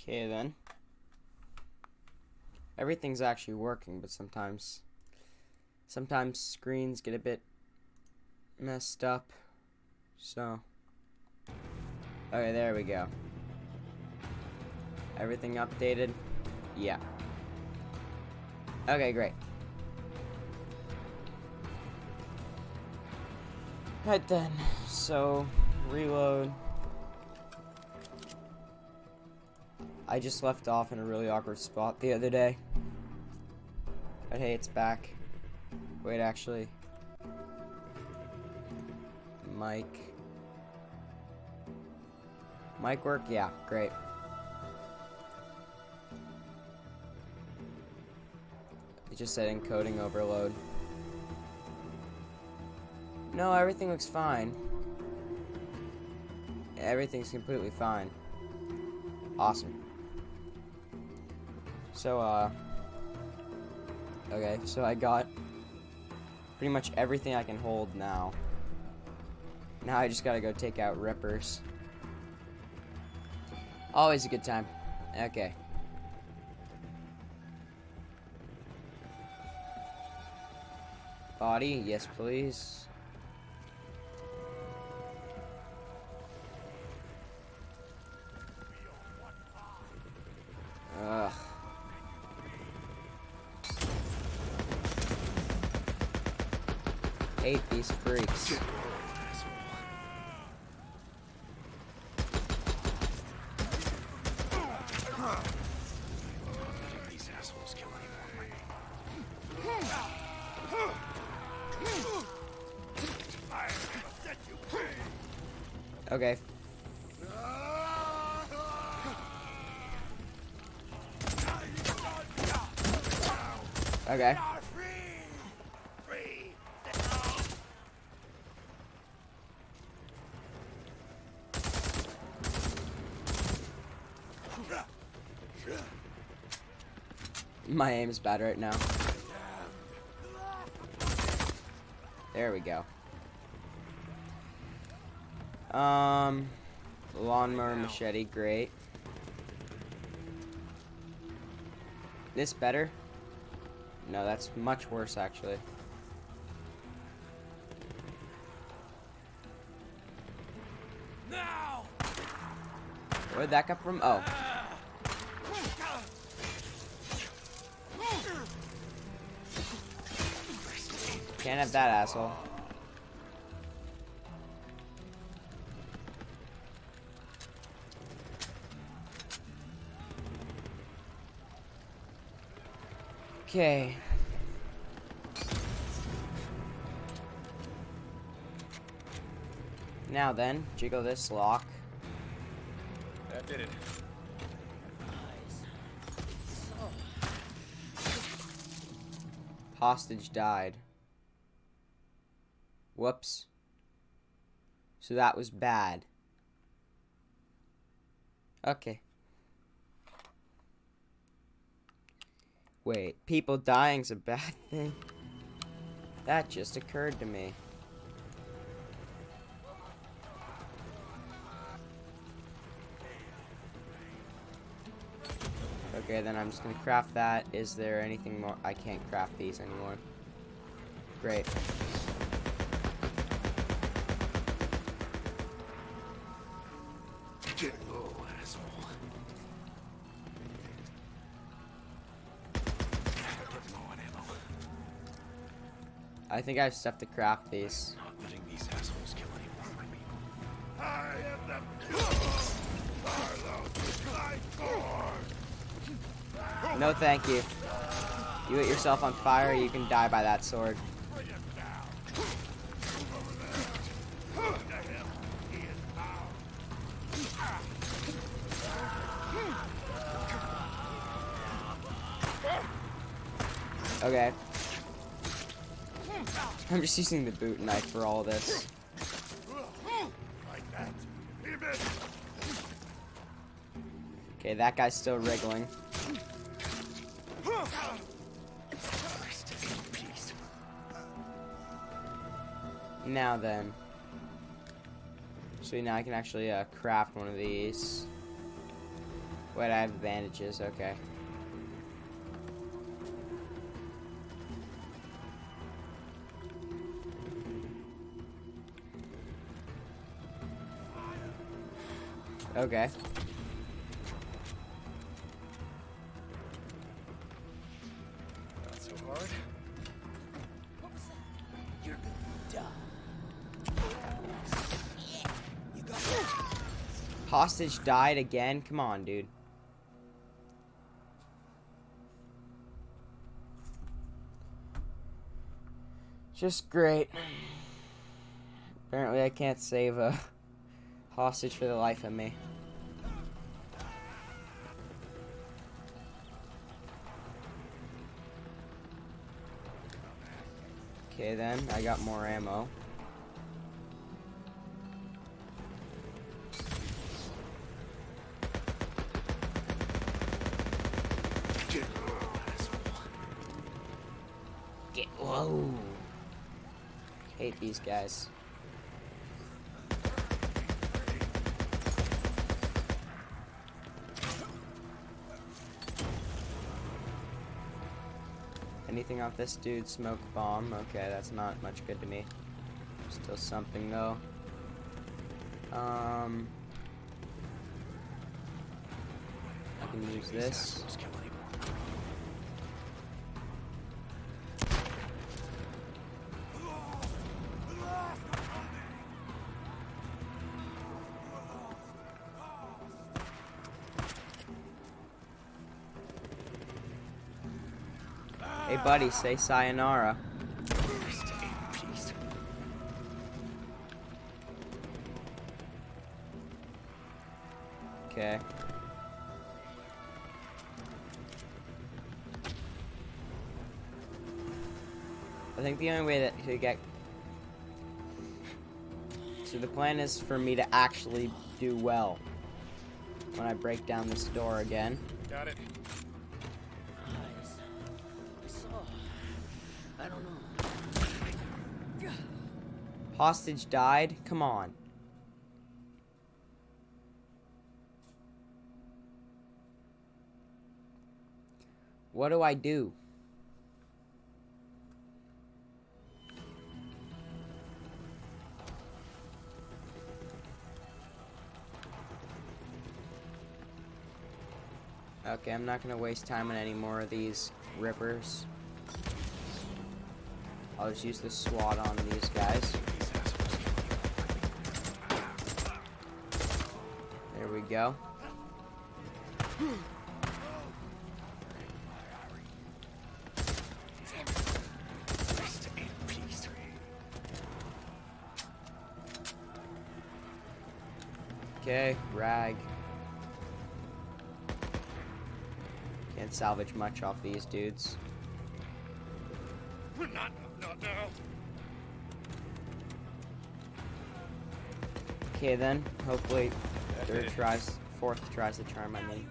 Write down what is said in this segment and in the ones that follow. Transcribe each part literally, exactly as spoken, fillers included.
Okay then. Everything's actually working, but sometimes sometimes screens get a bit messed up. So okay, there we go. Everything updated? Yeah. Okay, great. Right then, so reload. I just left off in a really awkward spot the other day. But hey, it's back. Wait, actually. Mic. Mic work? Yeah, great. It just said encoding overload. No, everything looks fine. Everything's completely fine. Awesome. So, uh... okay, so I got pretty much everything I can hold now. Now I just gotta go take out rippers. Always a good time. Okay. Body, yes please. Ugh. Hate these freaks. These assholes kill anyone. Okay. Okay. My aim is bad right now. There we go. Um, lawnmower machete, great. This better? No, that's much worse actually. Now! Where'd that come from? Oh. Can't have that, asshole. Okay. Now then, jiggle this lock. That did it. Hostage died. Whoops. So that was bad. Okay. Wait, people dying's a bad thing? That just occurred to me. Okay, then I'm just gonna craft that. Is there anything more? I can't craft these anymore. Great. Get low, asshole. Get low on ammo. I think I have stuff to craft these. Not letting these assholes kill any more of my people. I am the Barlow Skyforge. No, thank you. You lit yourself on fire, you can die by that sword. Bring him down. Over there. What the hell? He is bound. Okay. I'm just using the boot knife for all this. Like that. He missed. Okay, that guy's still wriggling. Rest in peace. Now then. So now I can actually uh, craft one of these. Wait, I have bandages, okay. Okay. Not so hard. You're gonna die. Yeah, you got it. Hostage died again? Come on, dude. Just great. Apparently I can't save a hostage for the life of me. Okay then, I got more ammo. Get, whoa. Hate these guys. Anything off this dude? Smoke bomb. Okay, that's not much good to me. Still something though. Um, I can use These this. assholes kill anymore. Hey buddy, say sayonara. Rest in peace. Okay. I think the only way that to get... So the plan is for me to actually do well when I break down this door again. Got it. Eyes. I saw. I don't know. Hostage died? Come on. What do I do? Okay, I'm not gonna waste time on any more of these rippers. I'll just use the SWAT on these guys. These assholes kill There we go. anymore. Rest in peace. Okay, rag. Can't salvage much off these dudes. Not, not now. Okay then, hopefully That's third it. tries, fourth tries the charm, I mean.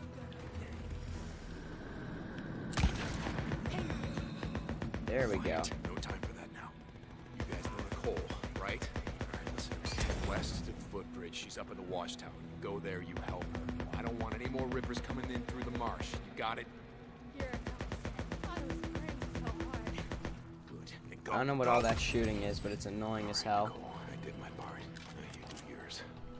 There we go. Quiet. No time for that now. You guys know Nicole, right? Alright, listen. Head west to the footbridge. She's up in the watchtower. You go there, you help her. I don't want any more rippers coming in through the marsh. You got it? Here it comes. I was praying so hard. Good. Then go. I don't know what Go. all that shooting is, but it's annoying as hell. Nicole, I did my part. Now you do yours.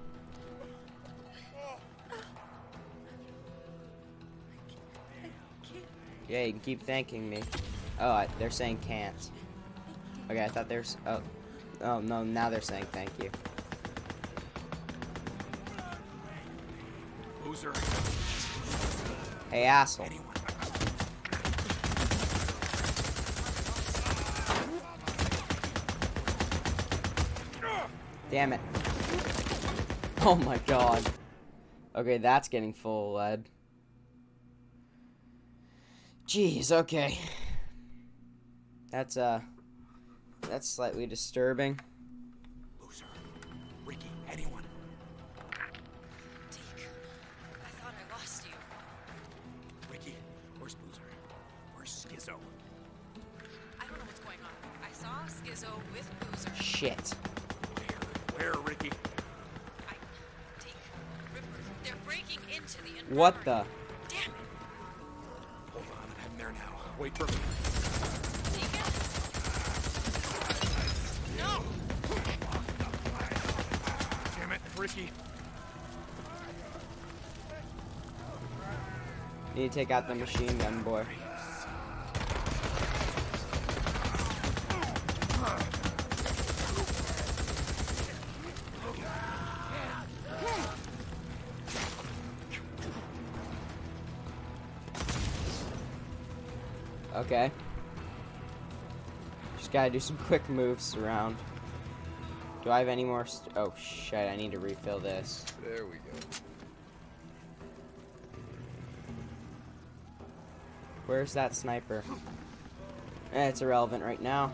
Yeah, you can keep thanking me. Oh, I, they're saying can't. Okay, I thought there's. Oh, oh no! Now they're saying thank you. Loser. Hey, asshole! Anyone. Damn it! Oh my god. Okay, that's getting full of lead. Jeez. Okay. That's uh. That's slightly disturbing. Loser. Ricky. Anyone. Deke, I thought I lost you. Ricky. Where's Boozer? Where's Skizzo? I don't know what's going on. I saw Skizzo with Boozer. Shit. Where? Where, Ricky? I... Deke, Rippers, they're breaking into to the infirmary. What the? Damn it. Hold on, I'm heading there now. Wait for me. Deacon? No! Damn it, Ricky. Need to take out the machine gun boy. Okay. Just gotta do some quick moves around. Do I have any more? St oh shit! I need to refill this. There we go. Where's that sniper? Eh, it's irrelevant right now.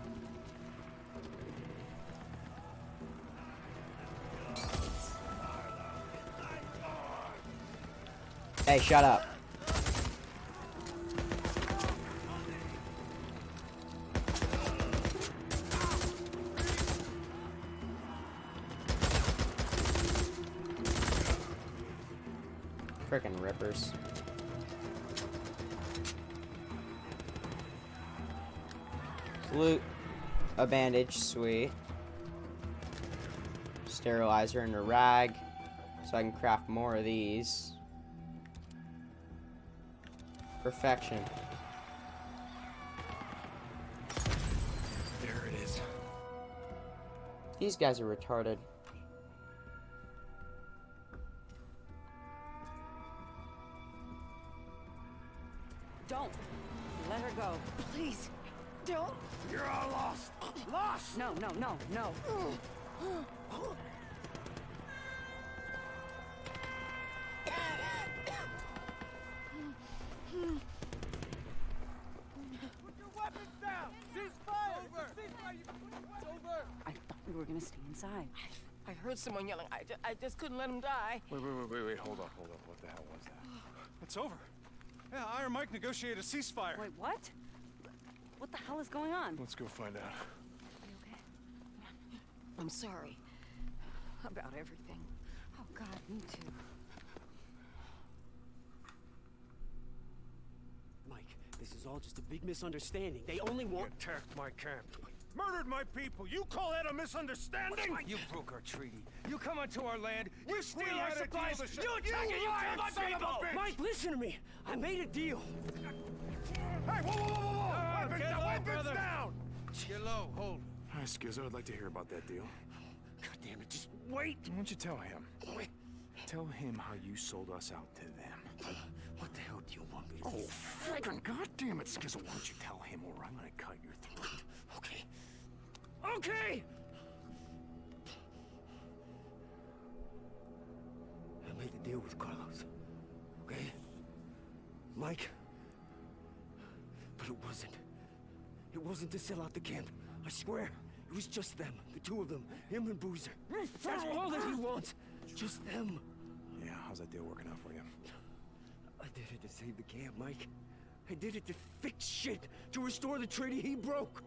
Hey, shut up. Frickin' rippers. Loot. A bandage, sweet. Sterilizer and a rag. So I can craft more of these. Perfection. There it is. These guys are retarded. Don't let her go. Please, don't. You're all lost. Lost. No, no, no, no. Put your weapons down. Cease fire. Over. Cease fire. You put your weapons over. I thought we were gonna stay inside. I heard someone yelling. I, ju- I just couldn't let him die. Wait, wait, wait, wait, wait. Hold up, hold up. What the hell was that? It's over. Yeah, Iron Mike negotiated a ceasefire. Wait, what? What the hell is going on? Let's go find out. You okay? I'm sorry about everything. Oh God, me too. Mike, this is all just a big misunderstanding. They only You want... attacked my camp. Murdered my people. You call that a misunderstanding? You broke our treaty. You come onto our land. You steal We our had a supplies. deal to You sh- attack You and you lying kill my son of a people. bitch! Mike, listen to me. I made a deal. Hey, whoa, whoa, whoa, whoa! Oh, weapons get down! low, Weapons brother. down! Get low. Hold. Hi, Skizzo. I'd like to hear about that deal. God damn it, just wait. Why don't you tell him? Tell him how you sold us out to them. What the hell do you want me to Oh, do? friggin' goddamn it, Skizzo. Why don't you tell him or I'm gonna cut your throat? Okay. Okay! I made a deal with Carlos. Okay? Mike. But it wasn't. It wasn't to sell out the camp. I swear. It was just them. The two of them. Him and Boozer. That's all that he wants. Just them. Yeah, how's that deal working out for you? I did it to save the camp, Mike. I did it to fix shit. To restore the treaty he broke.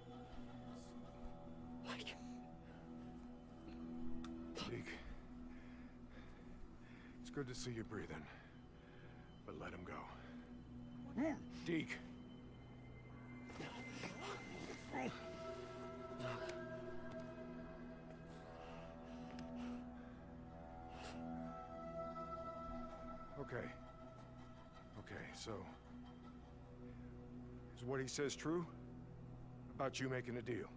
Mike. Deke. It's good to see you breathing. But let him go. Deke. Okay. Okay, so... Is what he says true? About you making a deal?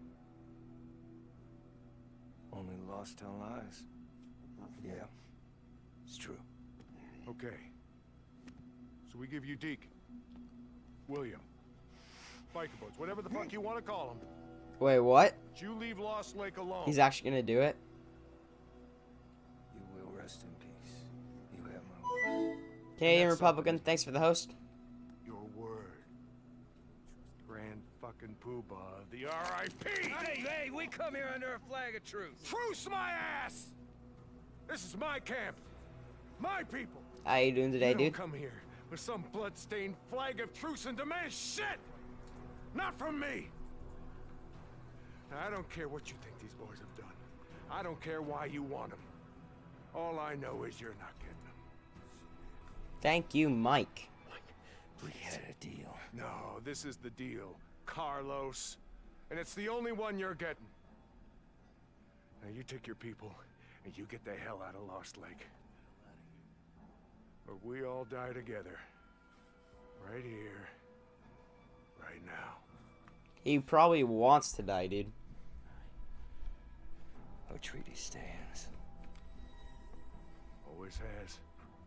Only lost tell lies. Yeah. It's true. Okay. So we give you Deke. William. Biker boats, whatever the fuck you want to call them. Wait, what? But you leave Lost Lake alone. He's actually gonna do it? You will rest in peace. You have my word. Canadian That's Republican, thanks for the host. Your word. Grand fucking poobah of the R I P! Hey, hey, we come here under a flag of truce. Truce my ass! This is my camp. My people. How you doing today, you don't dude? come here with some blood-stained flag of truce and demand shit! Not from me! Now, I don't care what you think these boys have done. I don't care why you want them. All I know is you're not getting them. Thank you, Mike. We had a deal. No, this is the deal, Carlos. And it's the only one you're getting. Now you take your people, and you get the hell out of Lost Lake. Or we all die together. Right here. Right now. He probably wants to die, dude. Our treaty stands. Always has.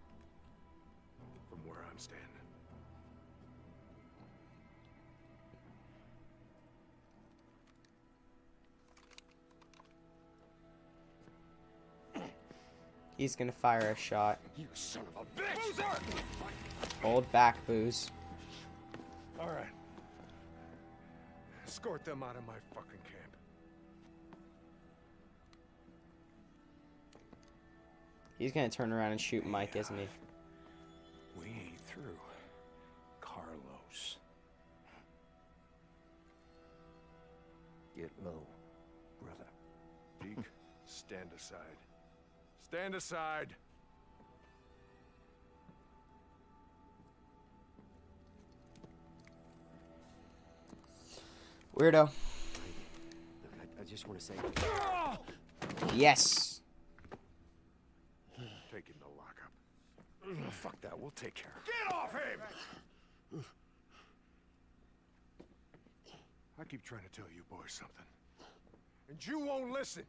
From where I'm standing. He's gonna fire a shot. You son of a bitch! Boozer! Hold back, Booze. All right. Escort them out of my fucking camp. He's gonna turn around and shoot Mike, isn't he? We ain't through. Carlos. Get low, brother. Deke, stand aside. Stand aside. Weirdo. Look, I, I just want to say... Yes. Take him to lockup. Oh, fuck that. We'll take care of it. Get off him! I keep trying to tell you boys something. And you won't listen.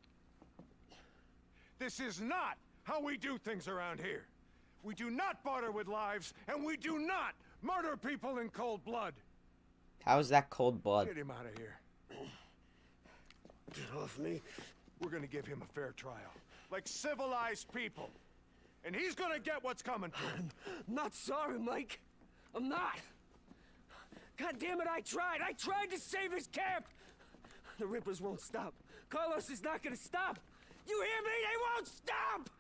This is not how we do things around here. We do not barter with lives, and we do not murder people in cold blood. How is that cold blood? Get him out of here. Get off me. We're gonna give him a fair trial. Like civilized people. And he's gonna get what's coming to him. I'm not sorry, Mike. I'm not. God damn it, I tried. I tried to save his camp. The Rippers won't stop. Carlos is not gonna stop. You hear me? They won't stop!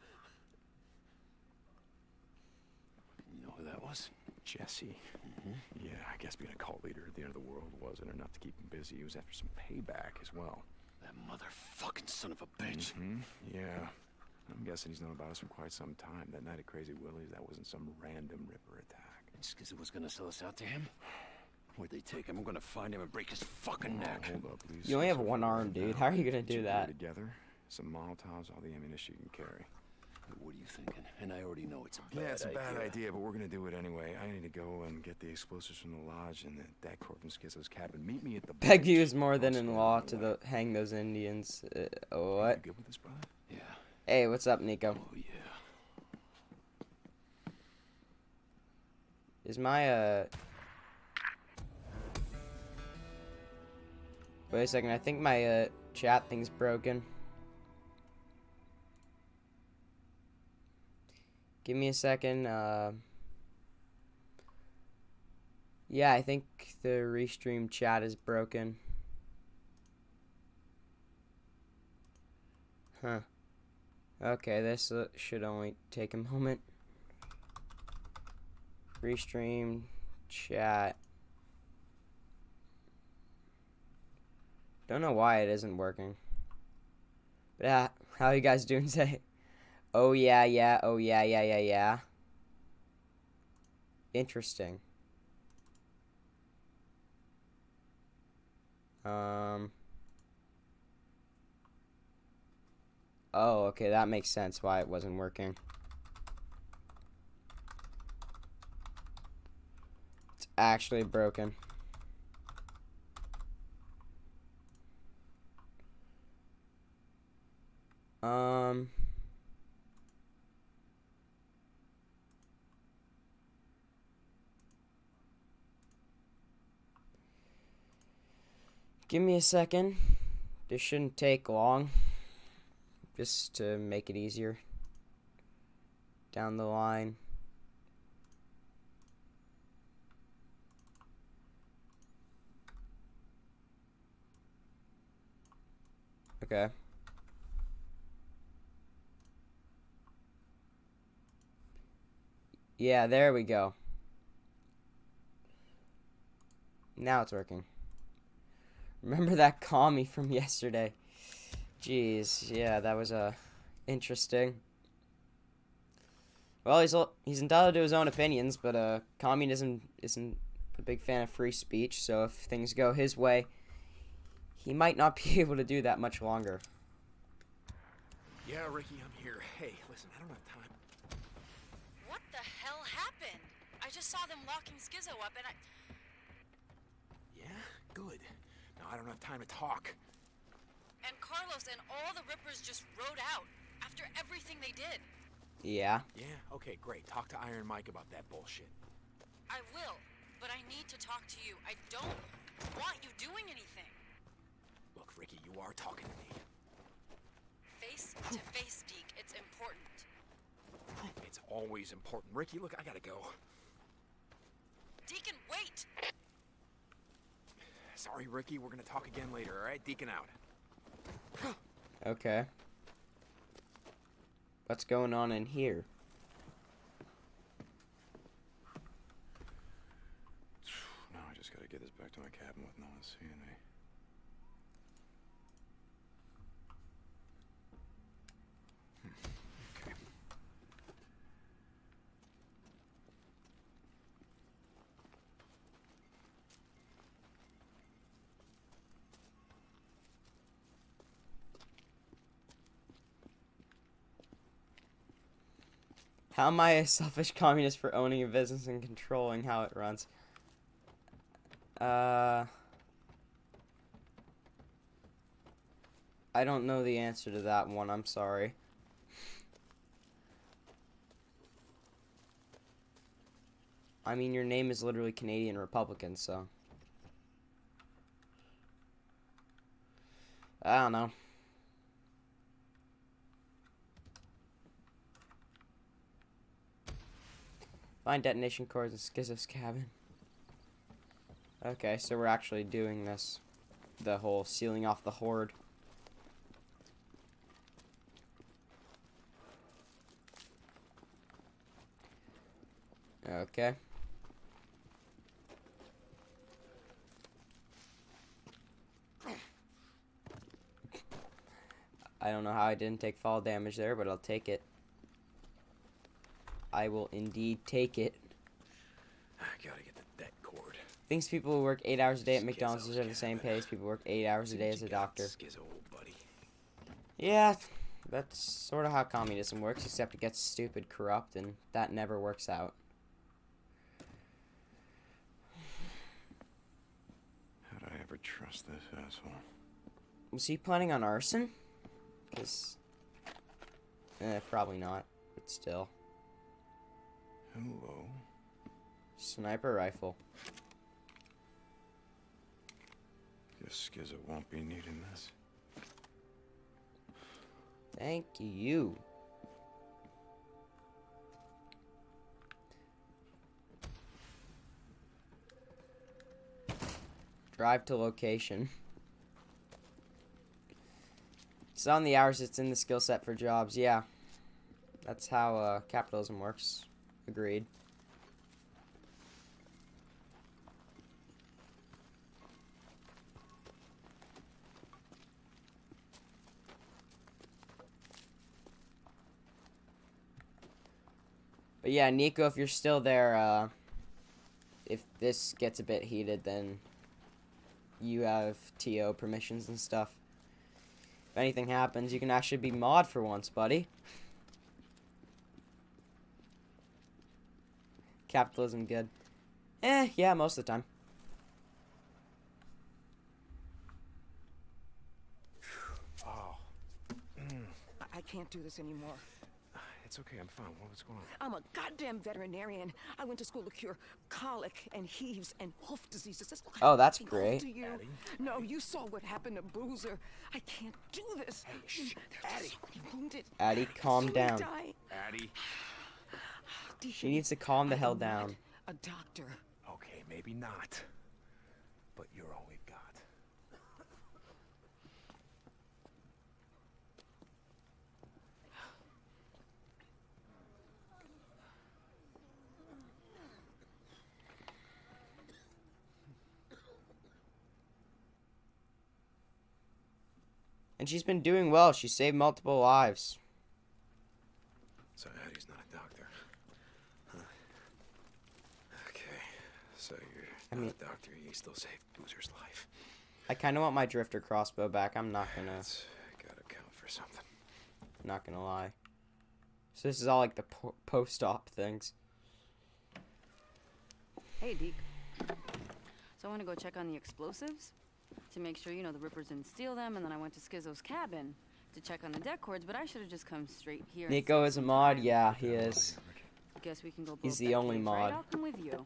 You know who that was? Jesse. Mm-hmm. Yeah, I guess being a cult leader at the end of the world wasn't enough to keep him busy. He was after some payback as well. That motherfucking son of a bitch. Mm-hmm. Yeah. I'm guessing he's known about us for quite some time. That night at Crazy Willie's, that wasn't some random Ripper attack. Skizzy was gonna sell us out to him? Where'd they take him? I'm gonna find him and break his fucking Oh, neck. hold up, please. You only have one arm, dude. How are you gonna do that? Together, some Molotovs, all the ammunition you can carry. What are you thinking? And I already know it's a bad Yeah, it's a bad idea. idea, but we're gonna do it anyway. I need to go and get the explosives from the lodge and the dead core from Skizzo's cabin. Meet me at the Pegview bridge. is more than I'll in stand law on the to way. the hang those Indians. Uh, You what? good with this, brother? Yeah. Hey, what's up, Nico? Oh, yeah. Is my uh? Wait a second. I think my uh chat thing's broken. Give me a second. Uh. Yeah, I think the restream chat is broken. Huh. Okay, this uh, should only take a moment. Restream chat. Don't know why it isn't working. But uh, how you guys doing today? Oh yeah, yeah, oh yeah, yeah, yeah, yeah. Interesting. Um. Oh, okay, that makes sense why it wasn't working. It's actually broken. Um. Give me a second. This shouldn't take long. Just to make it easier. Down the line. Okay. Yeah, there we go. Now it's working. Remember that commie from yesterday? Jeez, yeah, that was uh, interesting. Well, he's al- he's entitled to his own opinions, but uh, communism isn't a big fan of free speech. So if things go his way, he might not be able to do that much longer. Yeah, Ricky, I'm here. Hey, listen, I don't have time. What the hell happened? I just saw them locking Skizzo up and I... Yeah? Good. Now, I don't have time to talk. And Carlos and all the Rippers just rode out after everything they did. Yeah. Yeah? Okay, great. Talk to Iron Mike about that bullshit. I will, but I need to talk to you. I don't want you doing anything. Look, Ricky, you are talking to me. Face to face, Deke. It's important. It's always important. Ricky, look, I gotta go. Deacon, wait! Sorry, Ricky, we're gonna talk again later, alright? Deacon out. Okay. What's going on in here? Now I just gotta get this back to my cabin with no one seeing me. Okay. How am I a selfish communist for owning a business and controlling how it runs? Uh... I don't know the answer to that one, I'm sorry. I mean, your name is literally Canadian Republican, so... I don't know. Find detonation cores in Skizzo's cabin. Okay, so we're actually doing this. The whole sealing off the horde. Okay. I don't know how I didn't take fall damage there, but I'll take it. I will indeed take it. I gotta get the det cord. Thinks people who work eight hours a day at McDonald's Skizzo's deserve the same cabin. pay as people who work eight hours a day as a doctor. Skizzo, old buddy. Yeah, that's sort of how communism works, except it gets stupid, corrupt, and that never works out. How'd I ever trust this asshole? Was he planning on arson? Because... Eh, probably not, but still. Hello? Sniper rifle. Guess Skizzo won't be needing this. Thank you. Drive to location. It's on the hours, it's in the skill set for jobs. Yeah. That's how uh, capitalism works. Agreed. But yeah, Nico, if you're still there, uh, if this gets a bit heated, then you have T O permissions and stuff. If anything happens, you can actually be mod for once, buddy. Capitalism good. Eh, yeah, most of the time. Oh. I, I can't do this anymore. It's okay, I'm fine. What's going on? I'm a goddamn veterinarian. I went to school to cure colic and heaves and wolf diseases. That's what Oh, that's I hope great. to you. No, you saw what happened to Boozer. I can't do this. Hey, shh, There's Addie. so many wounded. Addie, calm So many down. dying. Addie. Deacon, She needs to calm the I hell am down. not a doctor. Okay, maybe not. But you're all we've got. And she's been doing well. She saved multiple lives. So Addie's not a doctor. I mean, the doctor, he still saved Boozer's life. I kind of want my drifter crossbow back. I'm not gonna. That's gotta count for something. Not gonna lie. So this is all like the po post-op things. Hey, Deke. So I want to go check on the explosives to make sure, you know, the Rippers didn't steal them, and then I went to Skizzo's cabin to check on the deck cords, but I should have just come straight here. Nico is a mod? Yeah, he is. Guess we can go. He's the only mod. Right? I'll come with you.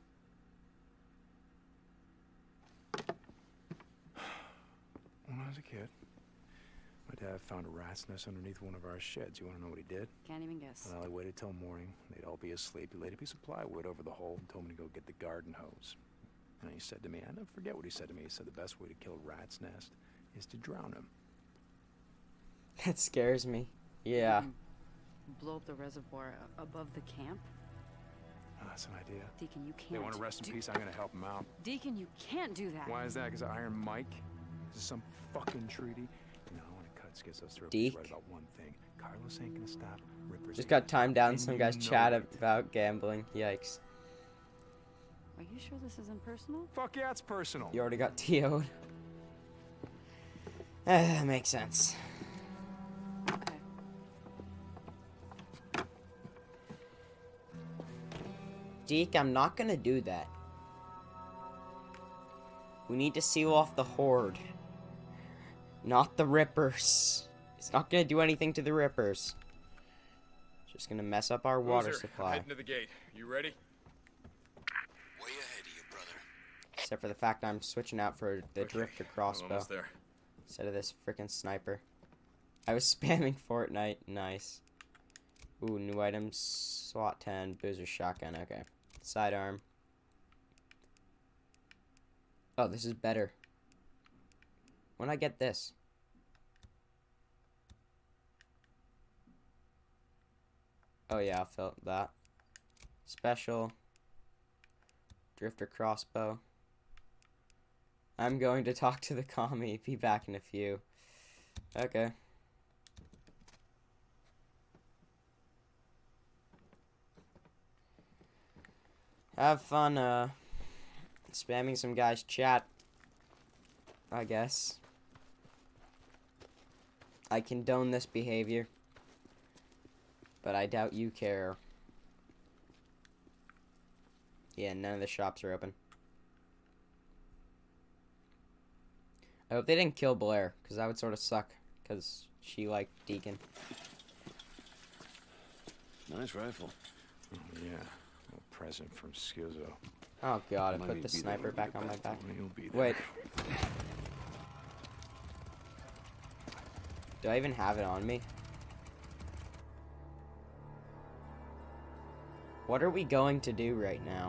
When I was a kid, my dad found a rat's nest underneath one of our sheds. You want to know what he did? Can't even guess. Well, I waited till morning. They'd all be asleep. He laid a piece of plywood over the hole and told me to go get the garden hose. And he said to me, I never forget what he said to me. He said the best way to kill a rat's nest is to drown him. That scares me. Yeah. Mm. Blow up the reservoir above the camp? Oh, that's an idea. Deacon, you can't. They want to rest in peace. I'm going to help them out. Deacon, you can't do that. Why is that? Because Iron Mike? Is this some fucking treaty? No, I want to cut Skizzo's throat. Deke? He's right about one thing. Carlos ain't going to stop. Rippers Just ain't got timed down. and Some you guys know chat it. about gambling. Yikes. Are you sure this isn't personal? Fuck yeah, it's personal. You already got T O'd. Eh, that makes sense. Okay. Deke, I'm not gonna do that. We need to seal off the Horde. Not the Rippers. It's not gonna do anything to the Rippers. It's just gonna mess up our water Boozer, I'm supply. heading to the gate. You ready? Way ahead of you, brother. Except for the fact I'm switching out for the Okay, Drifter I'm crossbow almost there. instead of this freaking sniper. I was spamming Fortnite. Nice. Ooh, new items. SWAT ten. Boozer shotgun. Okay. Sidearm. Oh, this is better. When I get this? Oh yeah, I felt that. Special. Drifter crossbow. I'm going to talk to the commie. Be back in a few. Okay. Have fun, uh, spamming some guy's chat, I guess. I condone this behavior, but I doubt you care. Yeah, none of the shops are open. I hope they didn't kill Blair, because that would sort of suck, because she liked Deacon. Nice rifle. Oh, yeah. Present from Skizzo. Oh god, I Might put be the there sniper when back you on my get back. He'll be there. Wait. Do I even have it on me? What are we going to do right now?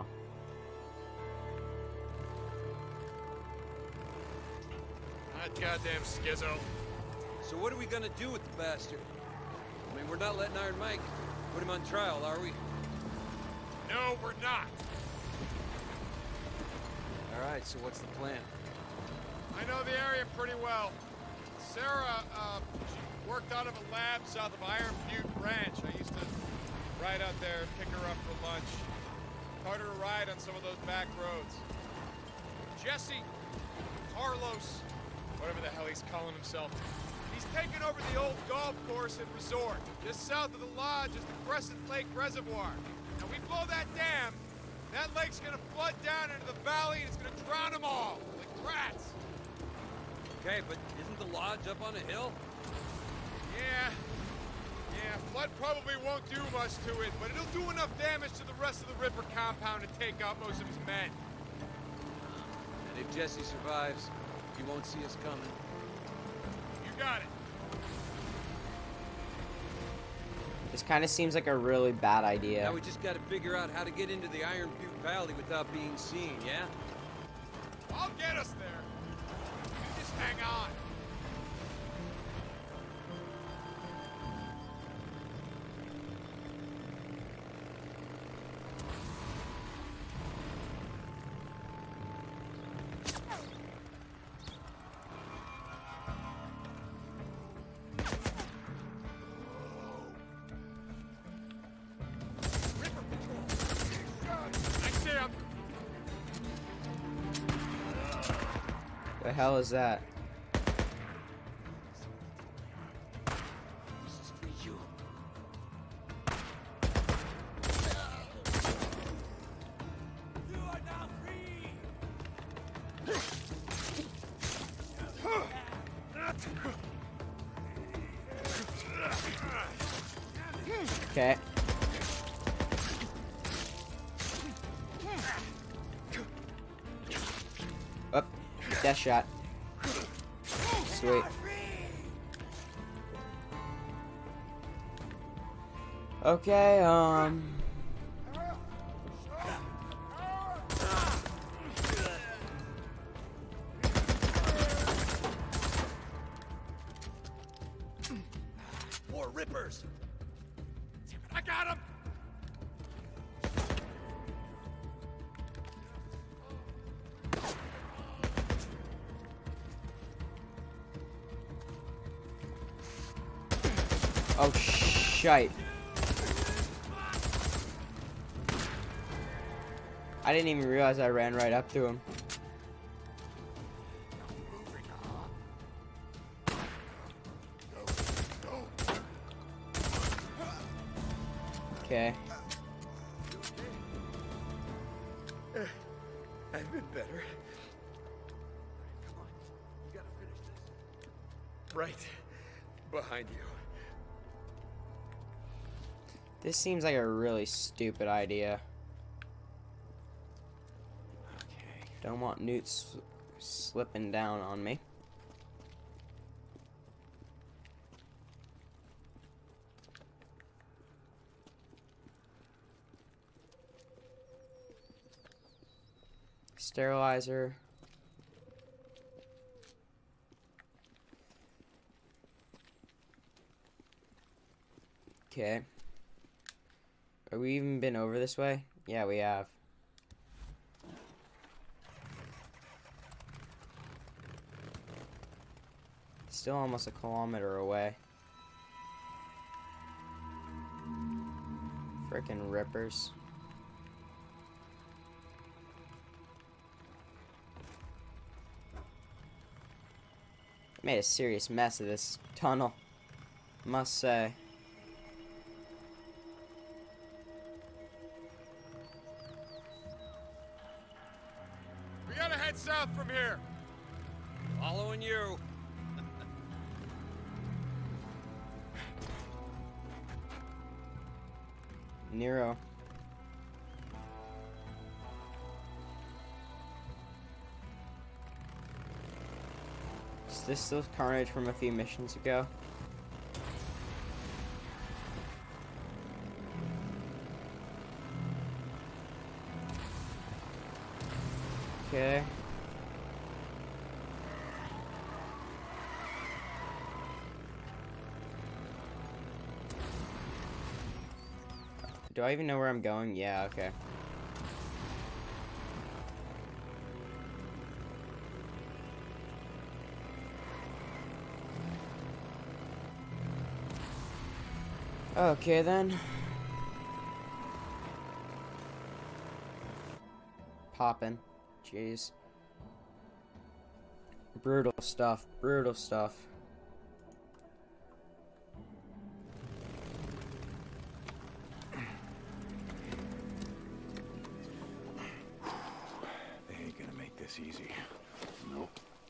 That goddamn Skizzo. So what are we gonna do with the bastard? I mean, we're not letting Iron Mike put him on trial, are we? No, we're not. All right, so what's the plan? I know the area pretty well. Sarah, uh, she worked out of a lab south of Iron Butte Ranch. I used to ride out there and pick her up for lunch. Taught her to ride on some of those back roads. Jesse, Carlos, whatever the hell he's calling himself, he's taken over the old golf course and resort. Just south of the lodge is the Crescent Lake Reservoir. Now we blow that dam, that lake's gonna flood down into the valley and it's gonna drown them all, like rats. Okay, but isn't the lodge up on a hill? Yeah, yeah, flood probably won't do much to it, but it'll do enough damage to the rest of the Ripper compound to take out most of his men. And if Jesse survives, he won't see us coming. You got it. This kind of seems like a really bad idea. Now we just gotta figure out how to get into the Iron Butte Valley without being seen, yeah? I'll get us there. You just hang on. I see him. The hell is that? This is for you. You are now free. Okay. Up. Death shot. Sweet. Okay, um... More Rippers. I got him. Oh, shite. I didn't even realize I ran right up to him. Okay. I've been better. Come on, you gotta finish this. Right behind you. This seems like a really stupid idea. Okay. Don't want Newt s slipping down on me. Sterilizer. Okay. Have we even been over this way? Yeah, we have. Still almost a kilometer away. Frickin' Rippers. Made a serious mess of this tunnel, must say. We gotta head south from here. Following you. Nero. Is this still Carnage from a few missions ago? Okay. Do I even know where I'm going? Yeah, okay. Okay then. Poppin'. Jeez. Brutal stuff. Brutal stuff. They ain't gonna make this easy. No.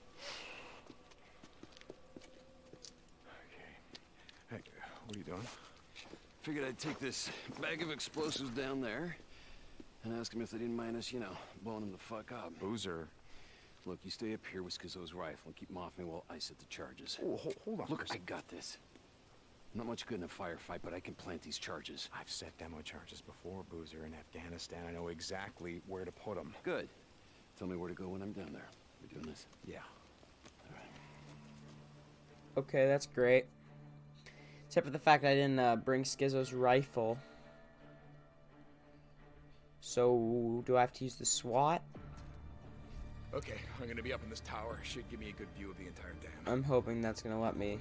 Okay. Hey, what are you doing? Figured I'd take this bag of explosives down there and ask them if they didn't mind us, you know, blowing them the fuck up. Boozer. Look, you stay up here with Skizzo's rifle and keep them off me while I set the charges. Oh, hold, hold on. Look, I got this. I'm not much good in a firefight, but I can plant these charges. I've set demo charges before, Boozer, in Afghanistan. I know exactly where to put them. Good. Tell me where to go when I'm down there. We doing this? Yeah. All right. Okay, that's great. Except for the fact I didn't uh, bring Skizzo's rifle. So, do I have to use the SWAT? Okay, I'm gonna be up in this tower. Should give me a good view of the entire dam. I'm hoping that's gonna let me.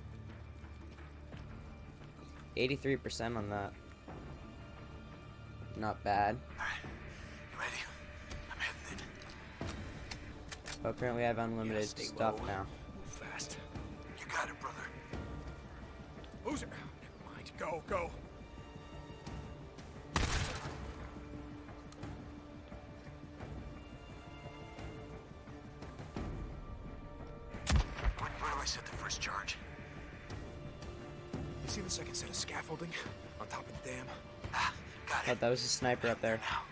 eighty-three percent on that. not bad. Alright, you ready? I'm heading in. But apparently I have unlimited Yeah, stay stuff low. now. Move fast. You got it, brother. Boozer! Never mind. Go, go. Where, where do I set the first charge? You see the second set of scaffolding on top of the dam? Ah, got it. Thought that was a sniper up there. Now.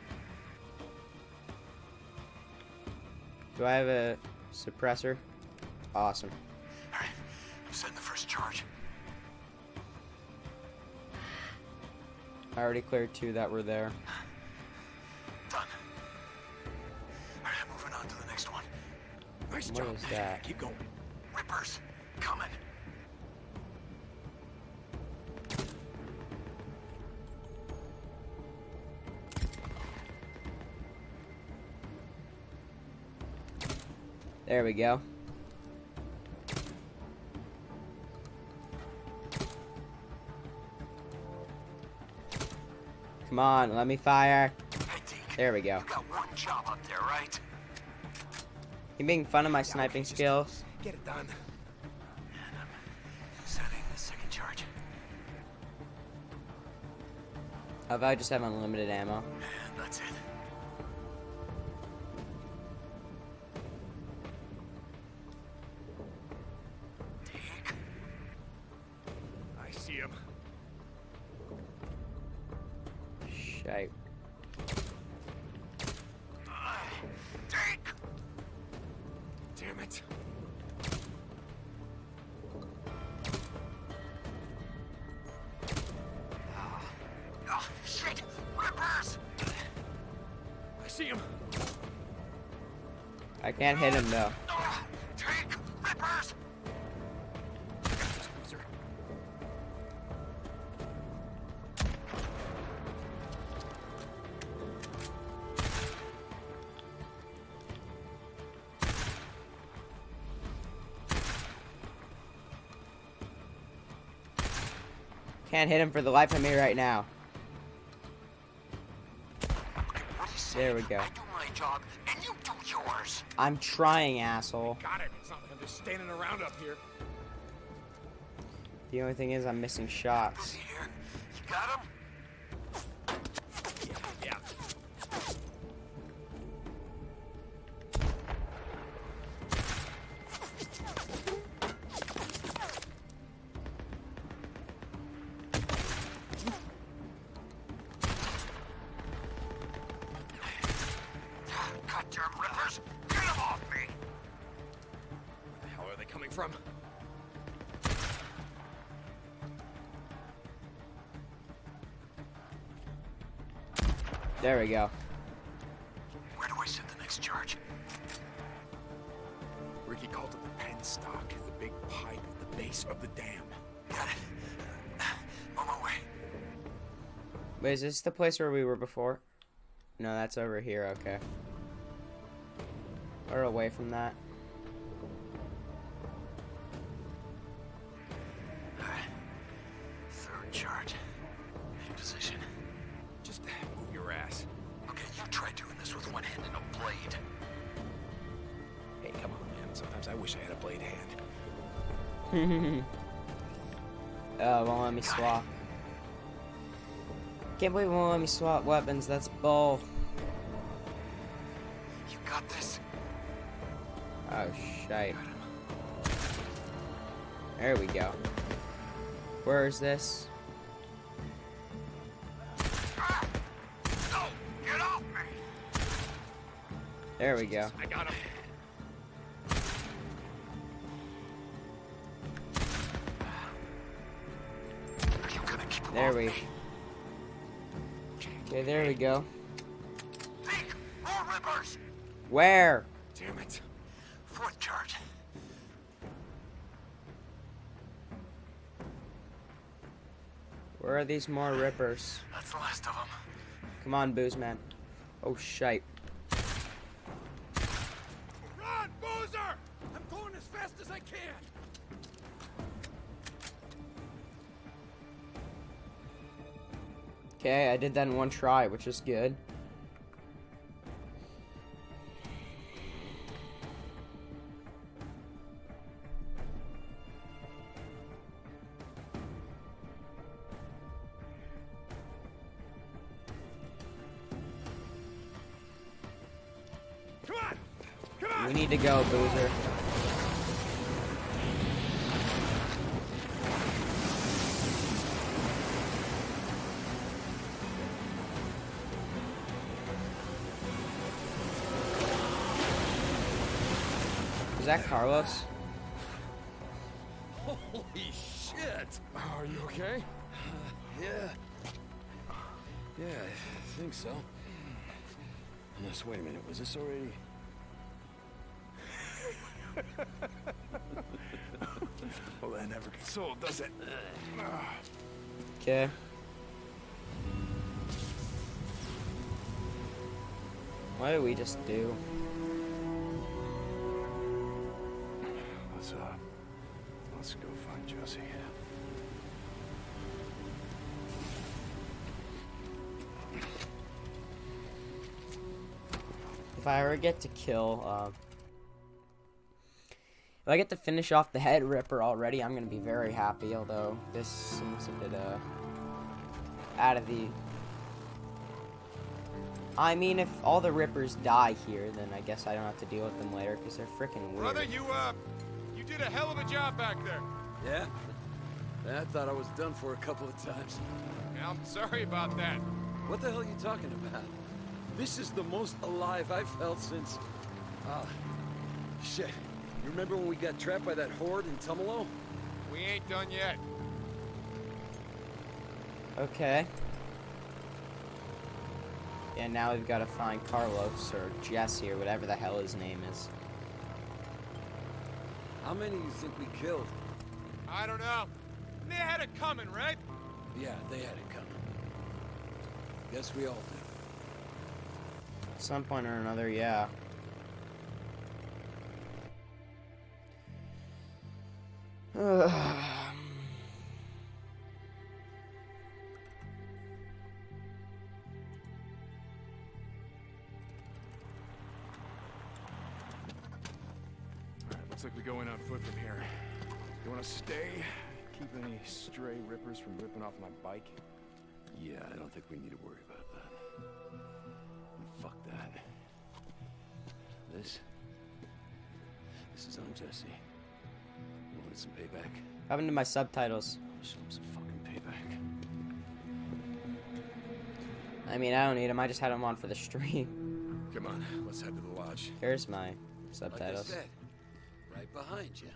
Do I have a suppressor? Awesome. Alright, I'm setting the first charge. I already cleared two that were there. Done. Alright, I'm moving on to the next one. Nice What job. is that? Keep going. Rippers, coming. There we go. Come on, let me fire. Hey, Deke. There we go. You got one job up there, right? You making fun of my sniping skills? Get it done. And I'm setting the second charge. If I just have unlimited ammo. And that's it. Deke. I see him. Shite. Deke! Damn it. Oh, shit! Rippers! I see him. I can't hit him though. Ah, Deke! Rippers! Boozer. Can't hit him for the life of me right now. What he said. There we go. I do my job, and you do yours. I'm trying, asshole. Got it. It's not like I'm just standing around up here. The only thing is I'm missing shots. Busy here. You got him? Yeah. Goddamn rippers! Get him off me! Where the hell are they coming from? There we go. Where do I set the next charge? Ricky called it the penstock, the big pipe at the base of the dam. Got it. On my way. Wait, is this the place where we were before? No, that's over here, okay. Or away from that. Alright. Third charge. In position. Just move your ass. Okay, you try doing this with one hand and a blade. Hey, come on, man. Sometimes I wish I had a blade hand. Oh, won't let me swap. Can't believe it won't let me swap weapons. That's bull. You got this. Oh, shite. There we go. Where is this? Ah! No! Get off me! There we go. I got him. Are you gonna keep him There off we. me? Okay, there we go. Deke! More rippers! Where? Damn it. Fourth charge. Where are these more rippers? That's the last of them. Come on, booze man. Oh, shite. Run, Boozer! I'm going as fast as I can. Okay, I did that in one try, which is good. Come on! Come on! We need to go, Boozer. Is that Carlos? Holy shit! Are you okay? Yeah. Yeah, I think so. Yes, wait a minute, was this already... Well, that never gets old, does it? Okay. What did we just do? Let's, uh, let's go find Jesse. If I ever get to kill, uh, if I get to finish off the head ripper already, I'm gonna be very happy, although this seems a bit, uh, out of the... I mean, if all the rippers die here, then I guess I don't have to deal with them later, because they're freaking weird. Brother, you, uh, you did a hell of a job back there. Yeah? I thought I was done for a couple of times. Yeah, I'm sorry about that. What the hell are you talking about? This is the most alive I've felt since... Ah, shit. You remember when we got trapped by that horde in Tumalo? We ain't done yet. Okay. Yeah, now we've got to find Carlos, or Jesse, or whatever the hell his name is. How many do you think we killed? I don't know. They had it coming, right? Yeah, they had it coming. Guess we all did. At some point or another, yeah. Looks like we go in on foot from here. You want to stay? Keep any stray rippers from ripping off my bike? Yeah, I don't think we need to worry about that. Fuck that. This? This is on Jesse. You wanted some payback? What happened to my subtitles? Show him some fucking payback. I mean, I don't need them. I just had them on for the stream. Come on, let's head to the lodge. Here's my Like I subtitles. said, right behind you.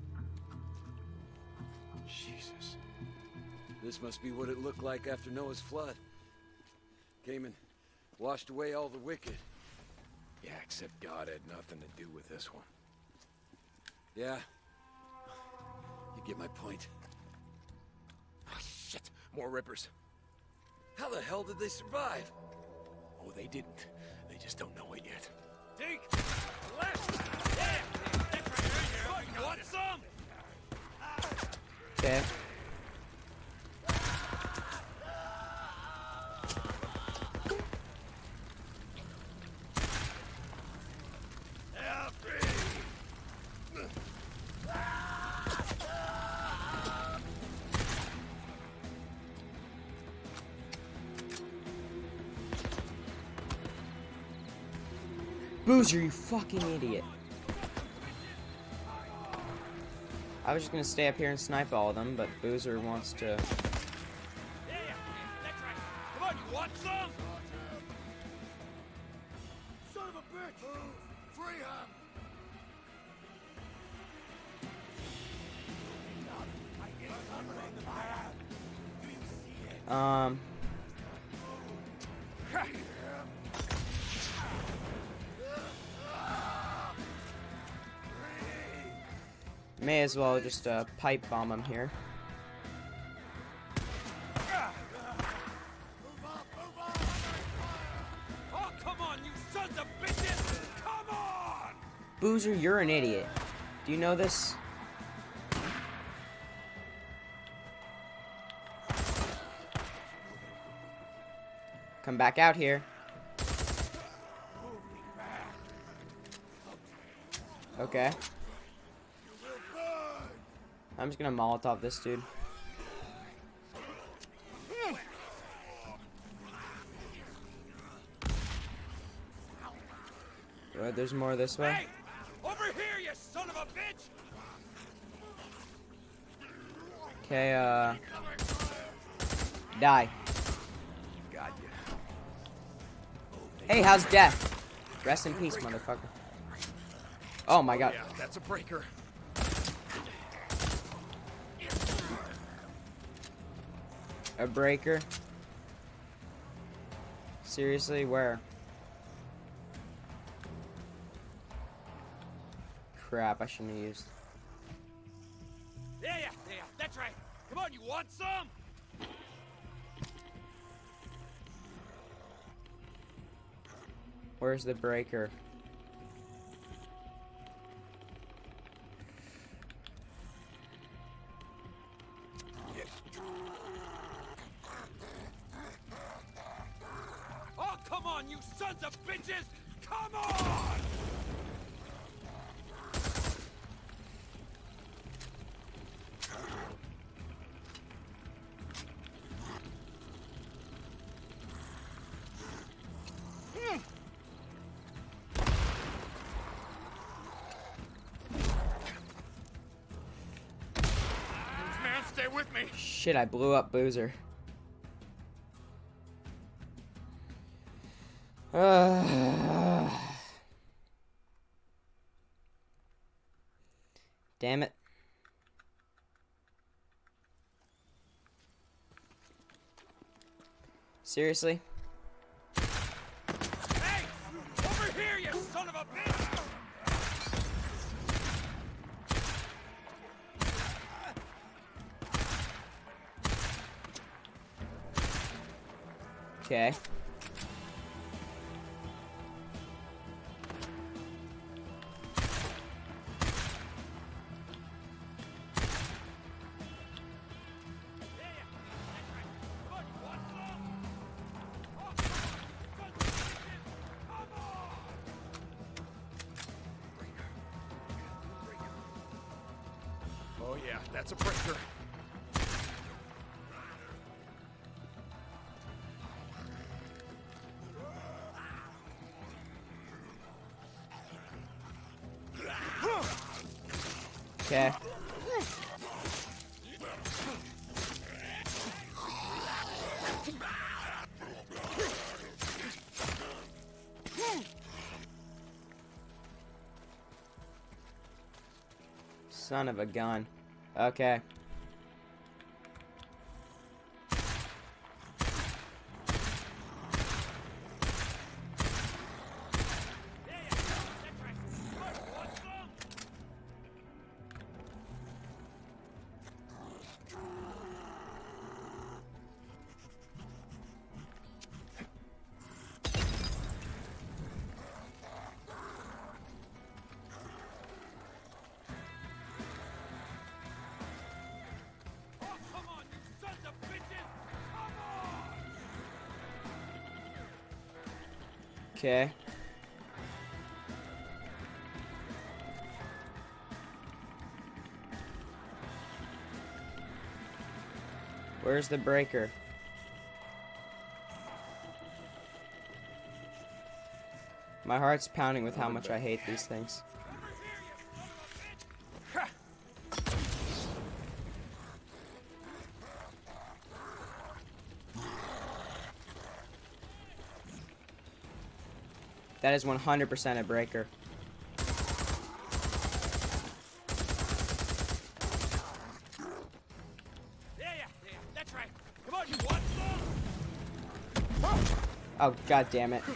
Jesus. This must be what it looked like after Noah's flood. Came and washed away all the wicked. Yeah, except God had nothing to do with this one. Yeah. You get my point. Oh, shit. More rippers. How the hell did they survive? Oh, they didn't. They just don't know it yet. Dig! Left! Yeah! That's right, right here. Want some? Okay. Boozer, you fucking idiot. I was just gonna stay up here and snipe all of them, but Boozer wants to... Yeah, that's right. Come on, you want some? Son of a bitch! Move! Free him! Um... May as well just uh, pipe bomb him here. Oh, come on, you sons of bitches! Come on! Boozer, you're an idiot. Do you know this? Come back out here. Okay. I'm just gonna Molotov this dude. Good, there's more this way. Hey! Over here, you son of a bitch! Okay, uh... die. Got you. Hey, how's death? Rest in peace, motherfucker. Oh my god. Yeah, that's a breaker. A breaker? Seriously, where? Crap, I shouldn't have used. Yeah, yeah, yeah, that's right. Come on, you want some? Where's the breaker? Oh, come on, you sons of bitches! Come on! Man, stay with me. Shit, I blew up Boozer. Uh, damn it. Seriously? Hey! Over here, you son of a bitch! Okay. Oh yeah, that's a breaker. Okay. Son of a gun. Okay. Okay. Where's the breaker? My heart's pounding with how much I hate these things. That is one hundred percent a breaker. Yeah, yeah, yeah, that's right. Come on, you want some? Oh, god damn it.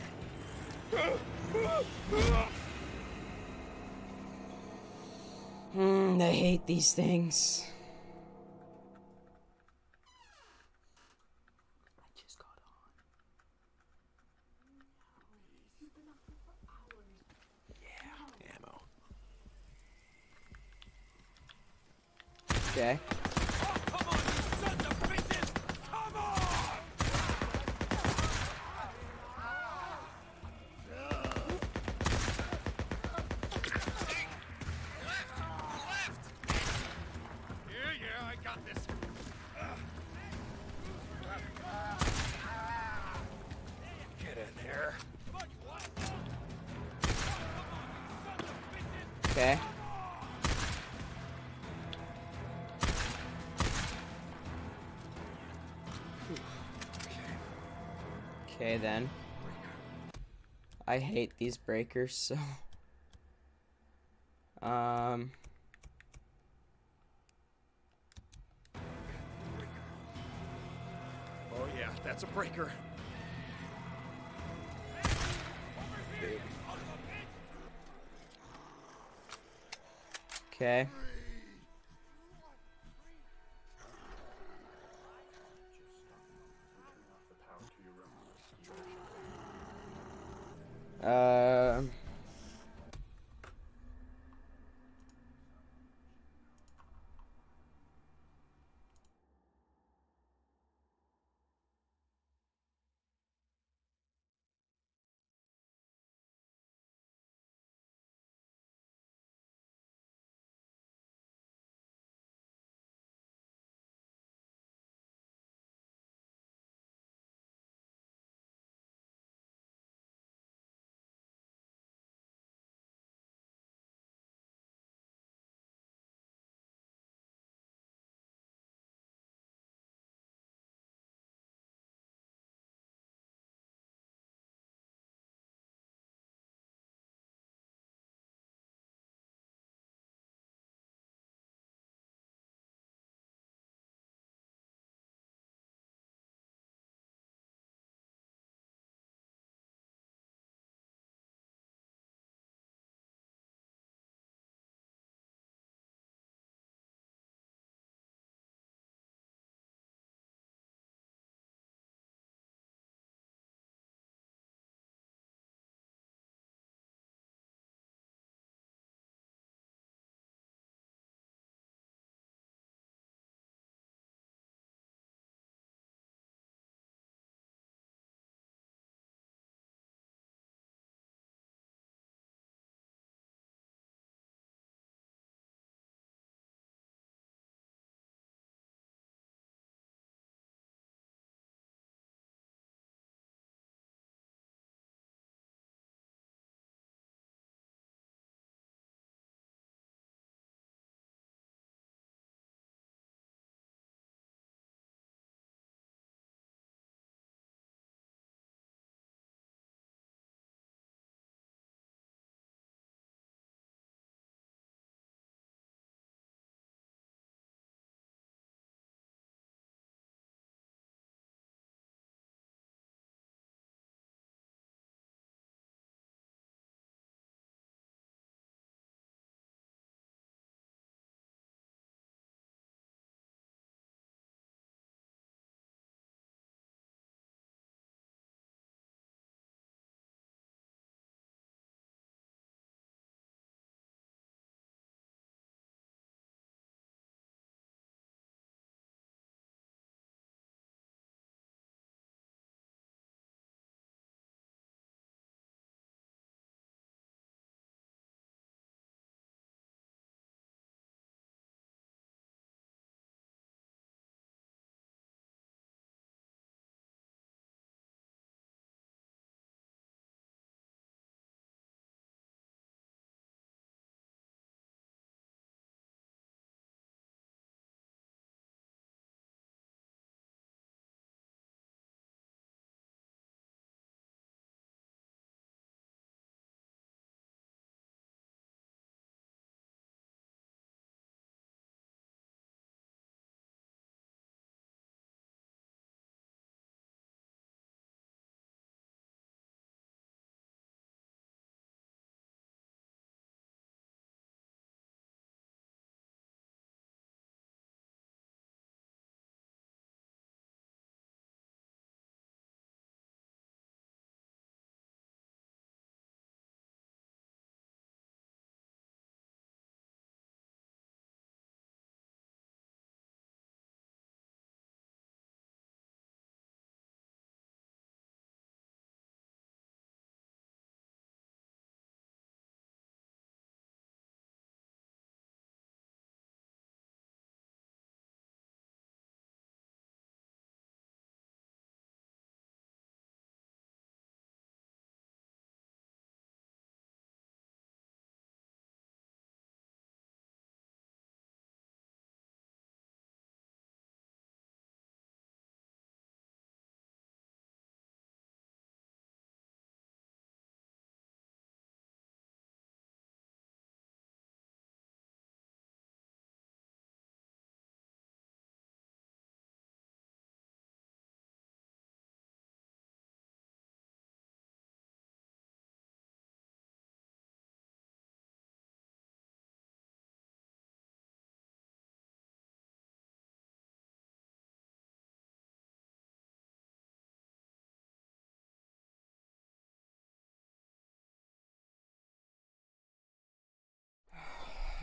Hmm, I hate these things. Okay. Oh, come on, you sons of bitches! Come on! Okay. Okay then. I hate these breakers so. Um. Oh yeah, that's a breaker. Okay. Um.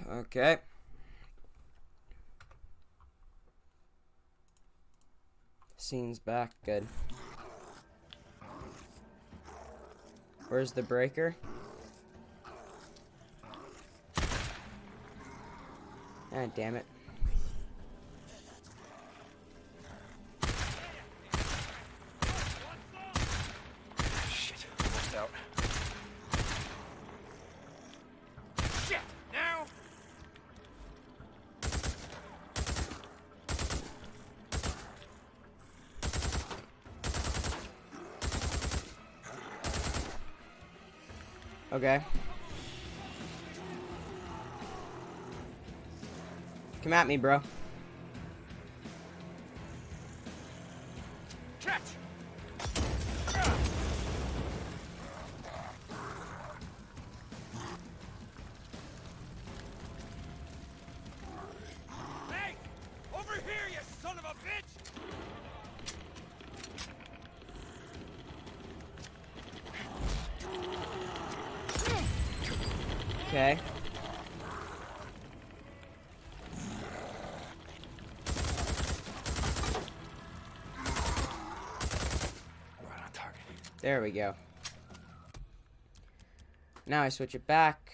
Okay. Scene's back. Good. Where's the breaker? Ah, damn it. Shit, almost out. Shit! Now! Okay. Come at me, bro. Catch! Hey! Over here, you son of a bitch! Okay. Right on target. There we go. Now I switch it back.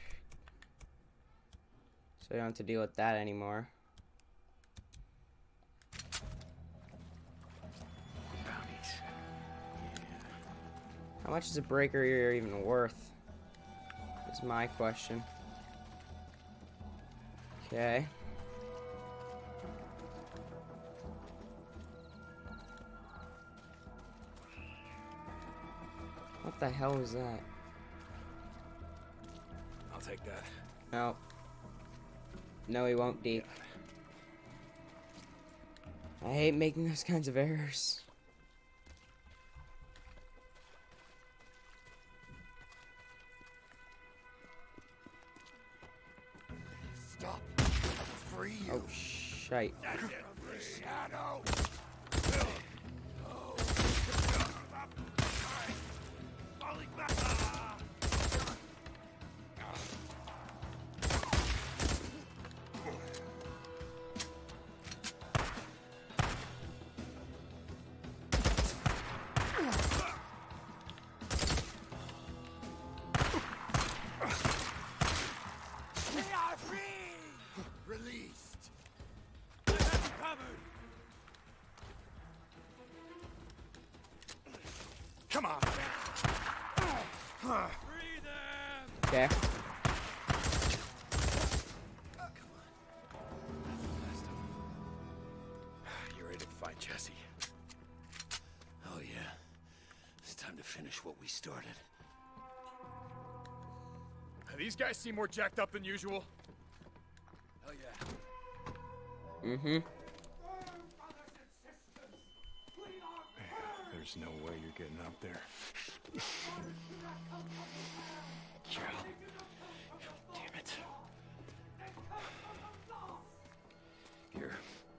So I don't have to deal with that anymore. Bounties. How much is a breaker here even worth? Is my question. Okay. What the hell is that? I'll take that. No. No, he won't, Deke. I hate making those kinds of errors. Stop. Free you. Oh, shite. That's it. Shadow. Falling back. They are free. Released. Covered. Come on. Free them. Okay. You ready to fight Jesse? Oh, yeah. It's time to finish what we started. These guys seem more jacked up than usual. Oh, yeah. Mm-hmm. There's no way you're getting up there. Carol. Damn it. Here.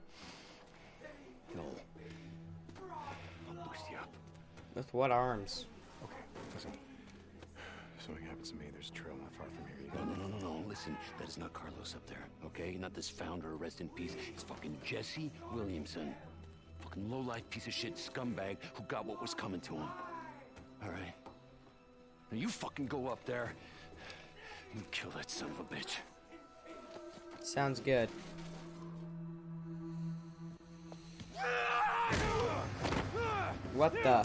No. I'll boost you up. With what arms? Okay, listen. If something happens to me, there's a trail not far from here. You No, got no, no, no, no. Listen, that is not Carlos up there, okay? Not this founder, rest in peace. It's fucking Jesse Williamson. Fucking low-life piece of shit scumbag who got what was coming to him. All right? Now you fucking go up there and kill that son of a bitch. Sounds good. What the?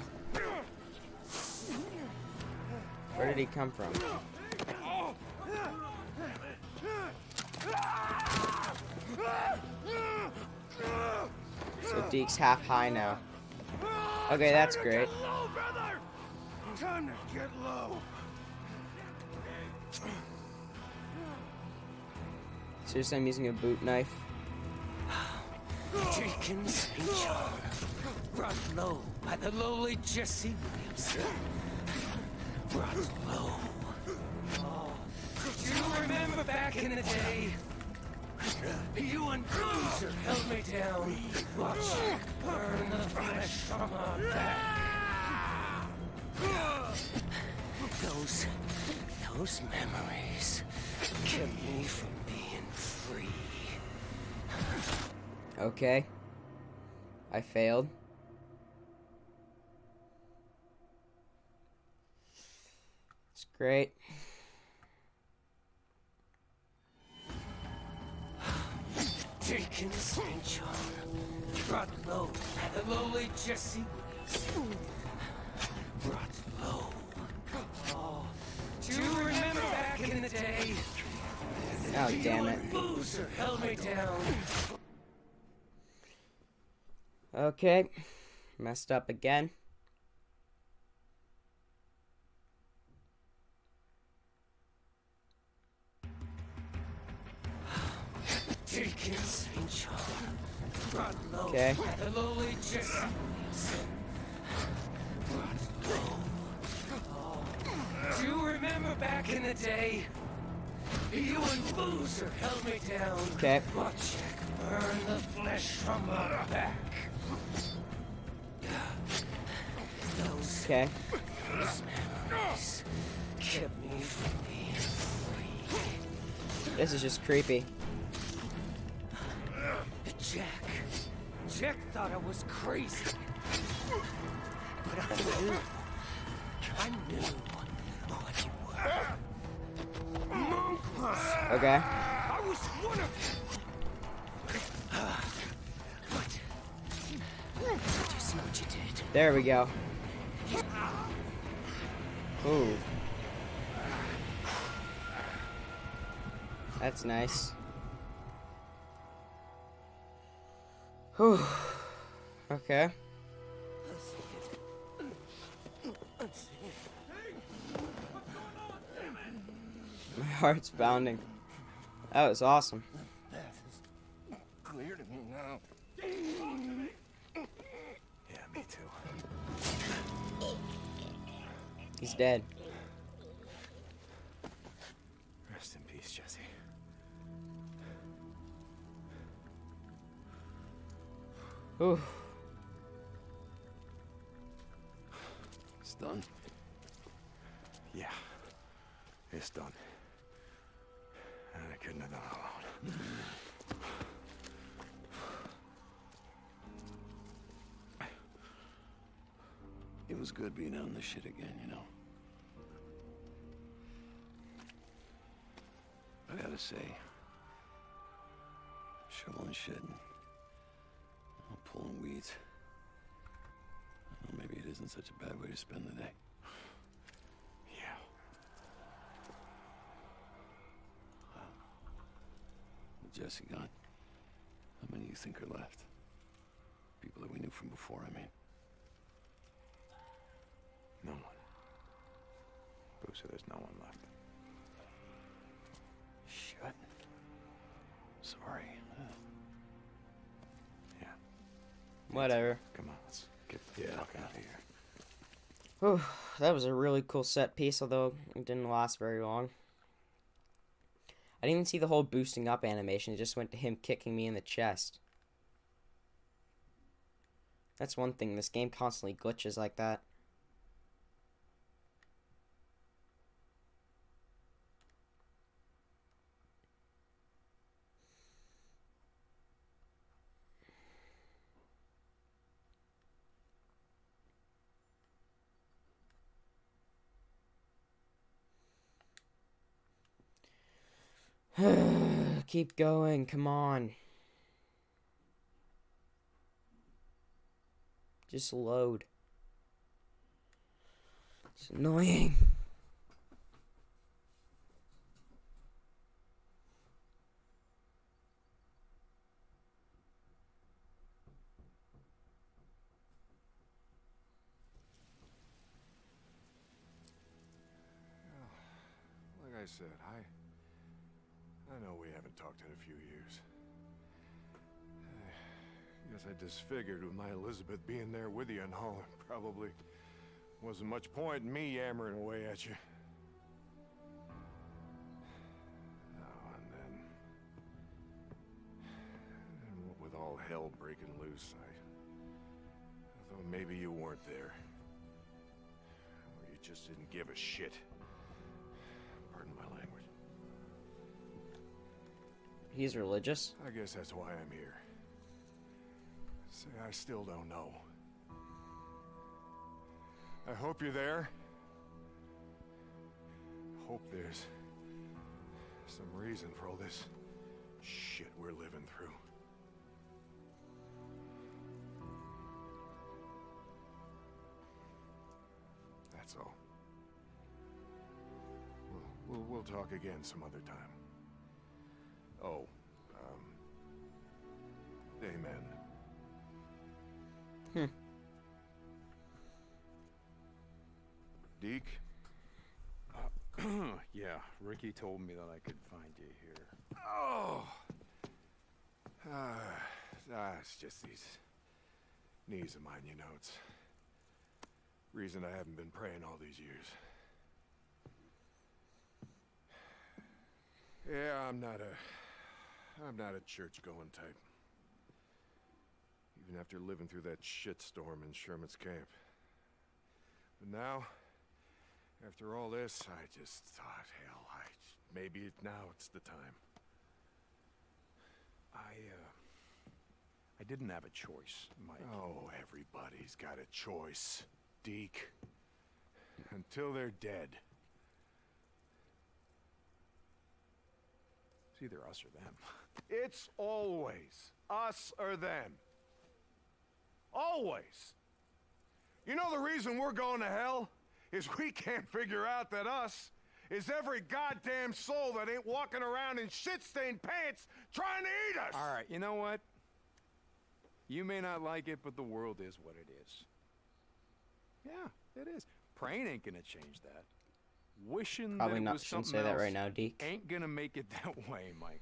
Where did he come from? So Deke's half high now. Okay, that's great. Low, brother. Time to get low. Seriously, I'm using a boot knife. Jenkins and John, brought low by the lowly Jesse Williamson. Brought low. Oh, do you remember back in the day? You and Bruiser held me down. Watch burn the flesh from our back. Those, those memories. kept me from being free. Okay. I failed. It's great. Dickens and John brought low the lowly Jesse Williams. Brought low. Oh, do you remember back in the day? Oh, damn it. Boozer held me down. Okay. Messed up again. Dickens and John brought low Okay. the lowly Jesse Williams. Brought low. Oh, do you remember back in the day? You and Boozer held me down. Okay. Watch Jack burn the flesh from my back. Those, Okay. those memories kept me from being free. This is just creepy. Jack. Jack thought I was crazy. But I knew. I knew what you were. Mongrels. Okay. I was one of them. But did you see what you did? There we go. Ooh. That's nice. Whew. Okay. My heart's pounding. That was awesome. Clear to me now. Yeah, me too. He's dead. Rest in peace, Jesse. Ooh. It's done? Yeah. It's done. And I couldn't have done it alone. It was good being out in the shit again, you know? I gotta say, shoveling shit and pulling weeds, well, maybe it isn't such a bad way to spend the day. Yeah. With Jesse gone, how many do you think are left? People that we knew from before, I mean. No one. Boozer, there's no one left. Shit. Sorry. Uh, Yeah. Whatever. Come on, let's get the yeah, fuck out out of of here. here. Whew. That was a really cool set piece, although it didn't last very long. I didn't even see the whole boosting up animation. It just went to him kicking me in the chest. That's one thing. This game constantly glitches like that. Keep going, come on. Just load. It's annoying. Like I said, I... I know we haven't talked in a few years. I guess I disfigured with my Elizabeth being there with you and all. Probably wasn't much point in me yammering away at you. Oh, and then... And what with all hell breaking loose, I... I thought maybe you weren't there. Or you just didn't give a shit. Pardon my language. he's religious? I guess that's why I'm here. See, I still don't know. I hope you're there. Hope there's some reason for all this shit we're living through. That's all. We'll, we'll, we'll talk again some other time. Oh, um... amen. Hmm. Deke? Uh, yeah, Ricky told me that I could find you here. Oh! Ah, ah, it's just these knees of mine, you know. It's reason I haven't been praying all these years. Yeah, I'm not a... I'm not a church-going type. Even after living through that shitstorm in Sherman's camp. But now, after all this, I just thought, hell, I... maybe it, now it's the time. I, uh... I didn't have a choice, Mike. Oh, everybody's got a choice, Deke. Until they're dead. It's either us or them. It's always us or them. Always. You know the reason we're going to hell? Is we can't figure out that us is every goddamn soul that ain't walking around in shit-stained pants trying to eat us! All right, you know what? You may not like it, but the world is what it is. Yeah, it is. Praying ain't gonna change that. Wishing Probably that it not. was Shouldn't something say that else right now, Deke. ain't gonna make it that way, Mike.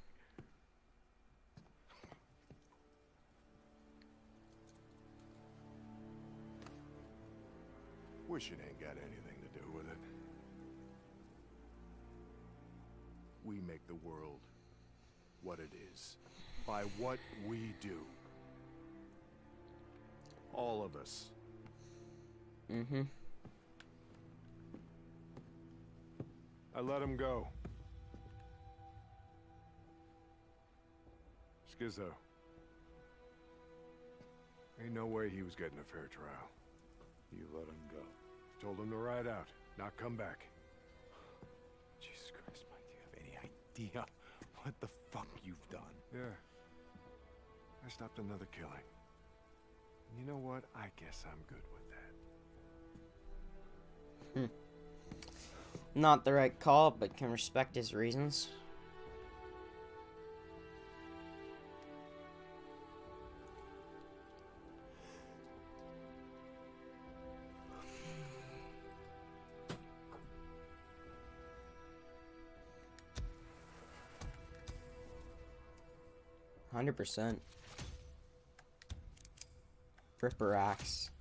Wishing ain't got anything to do with it. We make the world what it is by what we do. All of us. Mm-hmm. I let him go. Skizzo. Ain't no way he was getting a fair trial. You let him go. Told him to ride out, not come back. Jesus Christ, Mike, do you have any idea what the fuck you've done? Yeah. I stopped another killing. And you know what? I guess I'm good with that. Hmm. Not the right call, but can respect his reasons. Hundred percent. Ripper axe.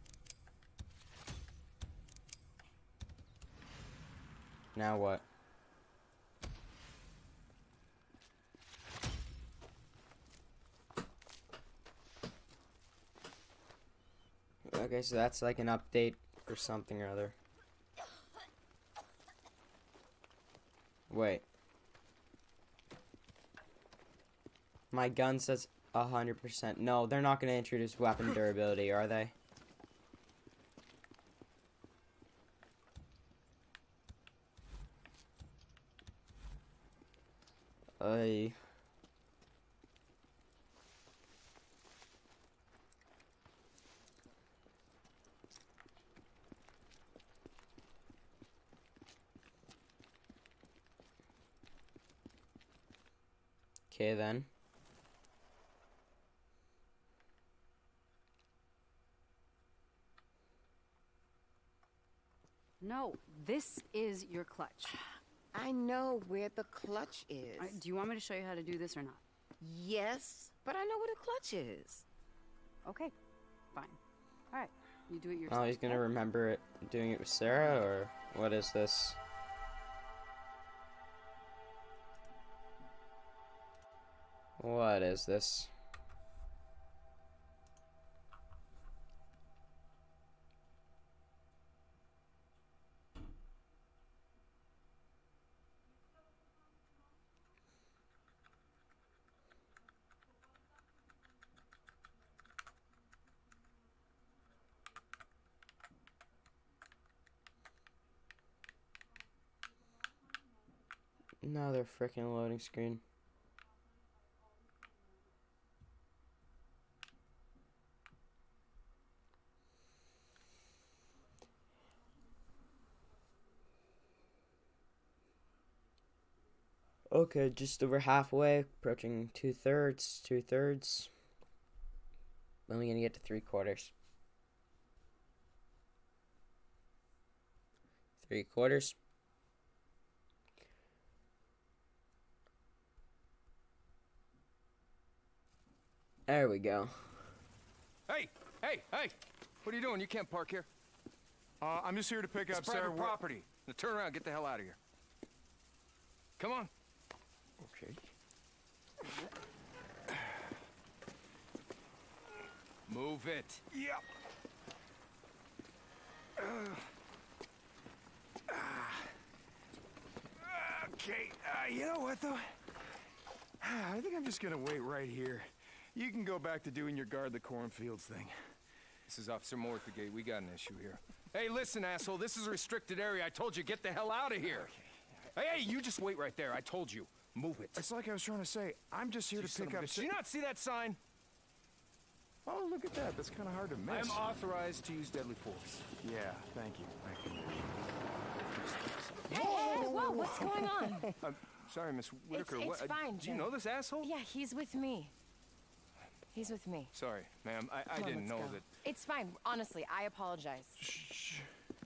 Now what? Okay, so that's like an update for something or other. Wait. My gun says one hundred percent. No, they're not going to introduce weapon durability, are they? I. Okay then. No, this is your clutch. I know where the clutch is. Uh, do you want me to show you how to do this or not? Yes, but I know where the clutch is. Okay, fine. All right, you do it yourself. Oh, he's gonna remember it doing it with Sarah, or what is this? What is this? Another freaking loading screen. Okay, just over halfway, approaching two thirds, two thirds. Then we're gonna get to three quarters. Three quarters. There we go. Hey, hey, hey! What are you doing? You can't park here. Uh, I'm just here to pick It's up private Sarah. property. Now turn around, get the hell out of here. Come on. Okay. Move it. Yep. Uh, okay, uh, you know what, though? I think I'm just gonna wait right here. You can go back to doing your guard the cornfields thing. This is Officer Moore at the gate. We got an issue here. Hey, listen, asshole. This is a restricted area. I told you, get the hell out of here. Okay. Hey, hey, you just wait right there. I told you. Move it. It's like I was trying to say, I'm just here You to son pick of a up... bitch. Did you not see that sign? Oh, look at that. That's kind of hard to miss. I am authorized to use deadly force. Yeah, thank you. Thank you. Hey, hey, hey, whoa, what's going on? I'm sorry, Miss Whitaker. It's, it's what, fine, Do you Jim. know this asshole? Yeah, he's with me. He's with me. Sorry, ma'am. I, I Come on, didn't let's know go. that. It's fine. Honestly, I apologize. Shh.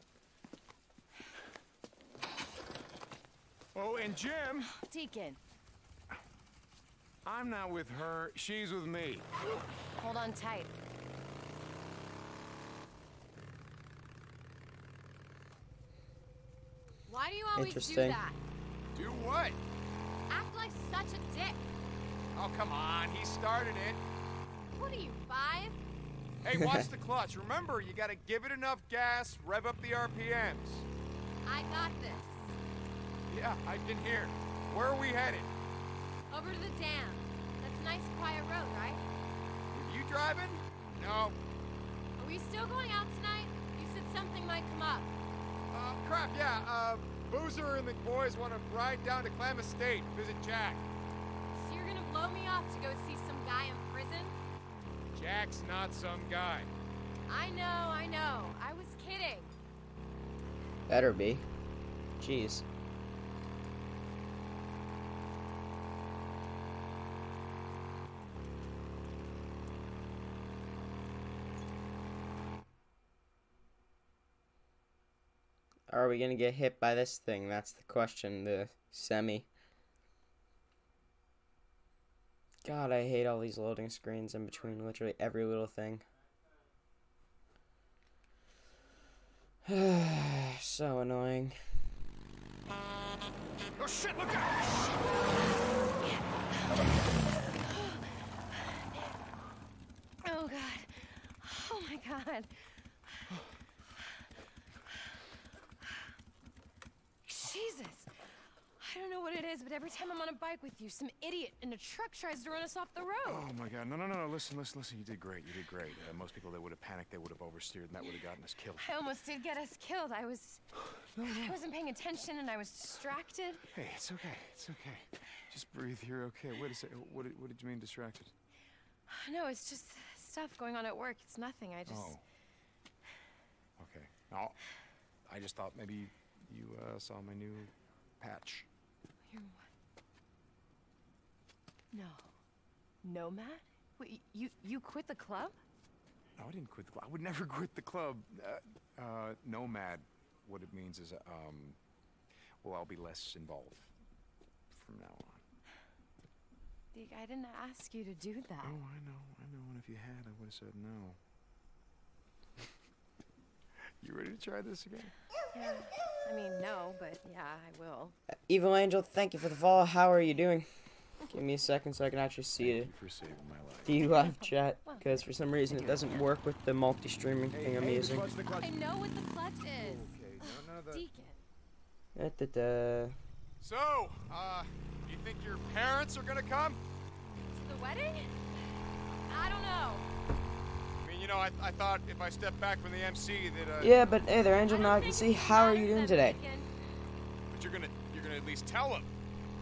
Oh, and Jim, Deacon, I'm not with her. She's with me. hold on tight. Why do you always do Interesting. that? Do what? Act like such a dick. Oh, come on. He started it. What are you, five? Hey, watch the clutch. Remember, you gotta give it enough gas, rev up the R P Ms. I got this. Yeah, I can hear. Where are we headed? Over to the dam. That's a nice, quiet road, right? Are you driving? No. Are we still going out tonight? You said something might come up. Uh, crap, yeah. Uh, Boozer and the boys want to ride down to Klamath State, visit Jack. So you're gonna blow me off to go see some guy in prison? Jack's not some guy. I know, I know. I was kidding. Better be. Jeez. Are we gonna get hit by this thing? That's the question. The semi. God, I hate all these loading screens in between literally every little thing. So annoying. Oh, shit, look out! Oh, God. Oh, my God. Jesus. I don't know what it is, but every time I'm on a bike with you, some idiot in a truck tries to run us off the road. Oh, my God. No, no, no, no. Listen, listen, listen. You did great. You did great. Uh, most people, they would have panicked. They would have oversteered, and that would have gotten us killed. I almost did get us killed. I was... No, no. I wasn't paying attention, and I was distracted. Hey, it's okay. It's okay. Just breathe. You're okay. Wait a second. What did, what did you mean distracted? No, it's just stuff going on at work. It's nothing. I just... Oh. Okay. No, I just thought maybe you uh, saw my new patch. You're what? No. Nomad? Wait, you, you quit the club? No, I didn't quit the club. I would never quit the club. Uh, uh, nomad, what it means is, um, well, I'll be less involved from now on. Deke, I didn't ask you to do that. Oh, I know, I know. And if you had, I would have said no. You ready to try this again? Yeah. I mean, no, but yeah, I will. Evil Angel, thank you for the follow. How are you doing? Give me a second so I can actually see it. Thank you for saving my life. The live chat, because for some reason it doesn't work with the multi-streaming thing I'm using. I know what the clutch is. Okay, no, no, the... Deacon. Da-da-da. So, uh, you think your parents are gonna come? To the wedding? I don't know. I mean, you know, I, I thought if I stepped back from the M C that, uh... Yeah, but hey there, Angel, I now don't I can think see. it's How are honest you doing of today? Deacon. But you're gonna, you're gonna at least tell them.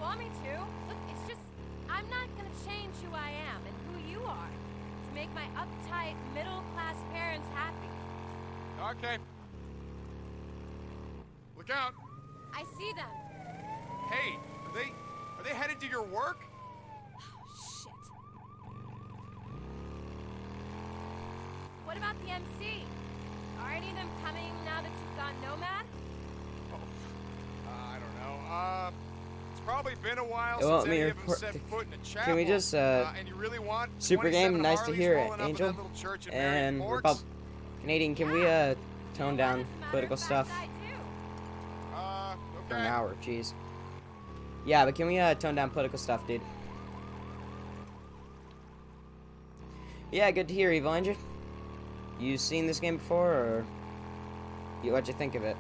want me to. Look, it's just, I'm not gonna change who I am and who you are to make my uptight, middle-class parents happy. Okay. Look out! I see them. Hey, are they are they headed to your work? Oh, shit. What about the M C? Are any of them coming now that you've gone nomad? Oh, uh, I don't know. Uh, it's probably been a while It since won't any be of them report- set foot in a chapel. Can we just, uh, uh and you really want Super Game, twenty-seven nice to Harleys hear it, rolling up in Angel. that little church in And Marion Repub- Forks? Canadian, can we uh tone down political stuff Uh, for an okay. hour? Jeez. Yeah, but can we uh tone down political stuff, dude? Yeah, good to hear, Evil Angel. You seen this game before, or you what'd you think of it?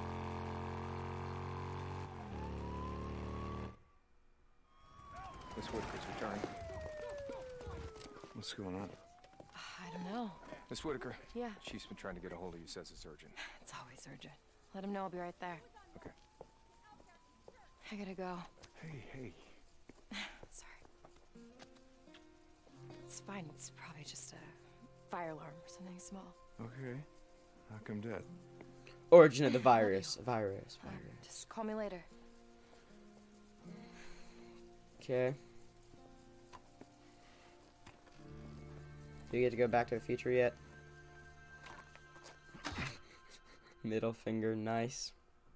Miss Whitaker's returning. What's going on? I don't know. Miss Whitaker. Yeah. Chief's been trying to get a hold of you, says it's urgent. It's always urgent. Let him know I'll be right there. Okay. I gotta go. Hey, hey. Sorry. It's fine. It's probably just a fire alarm or something small. Okay. How come dead? Origin of the virus. Virus. Uh, Virus. just call me later. Okay. Do you get to go back to the future yet? Middle finger, nice.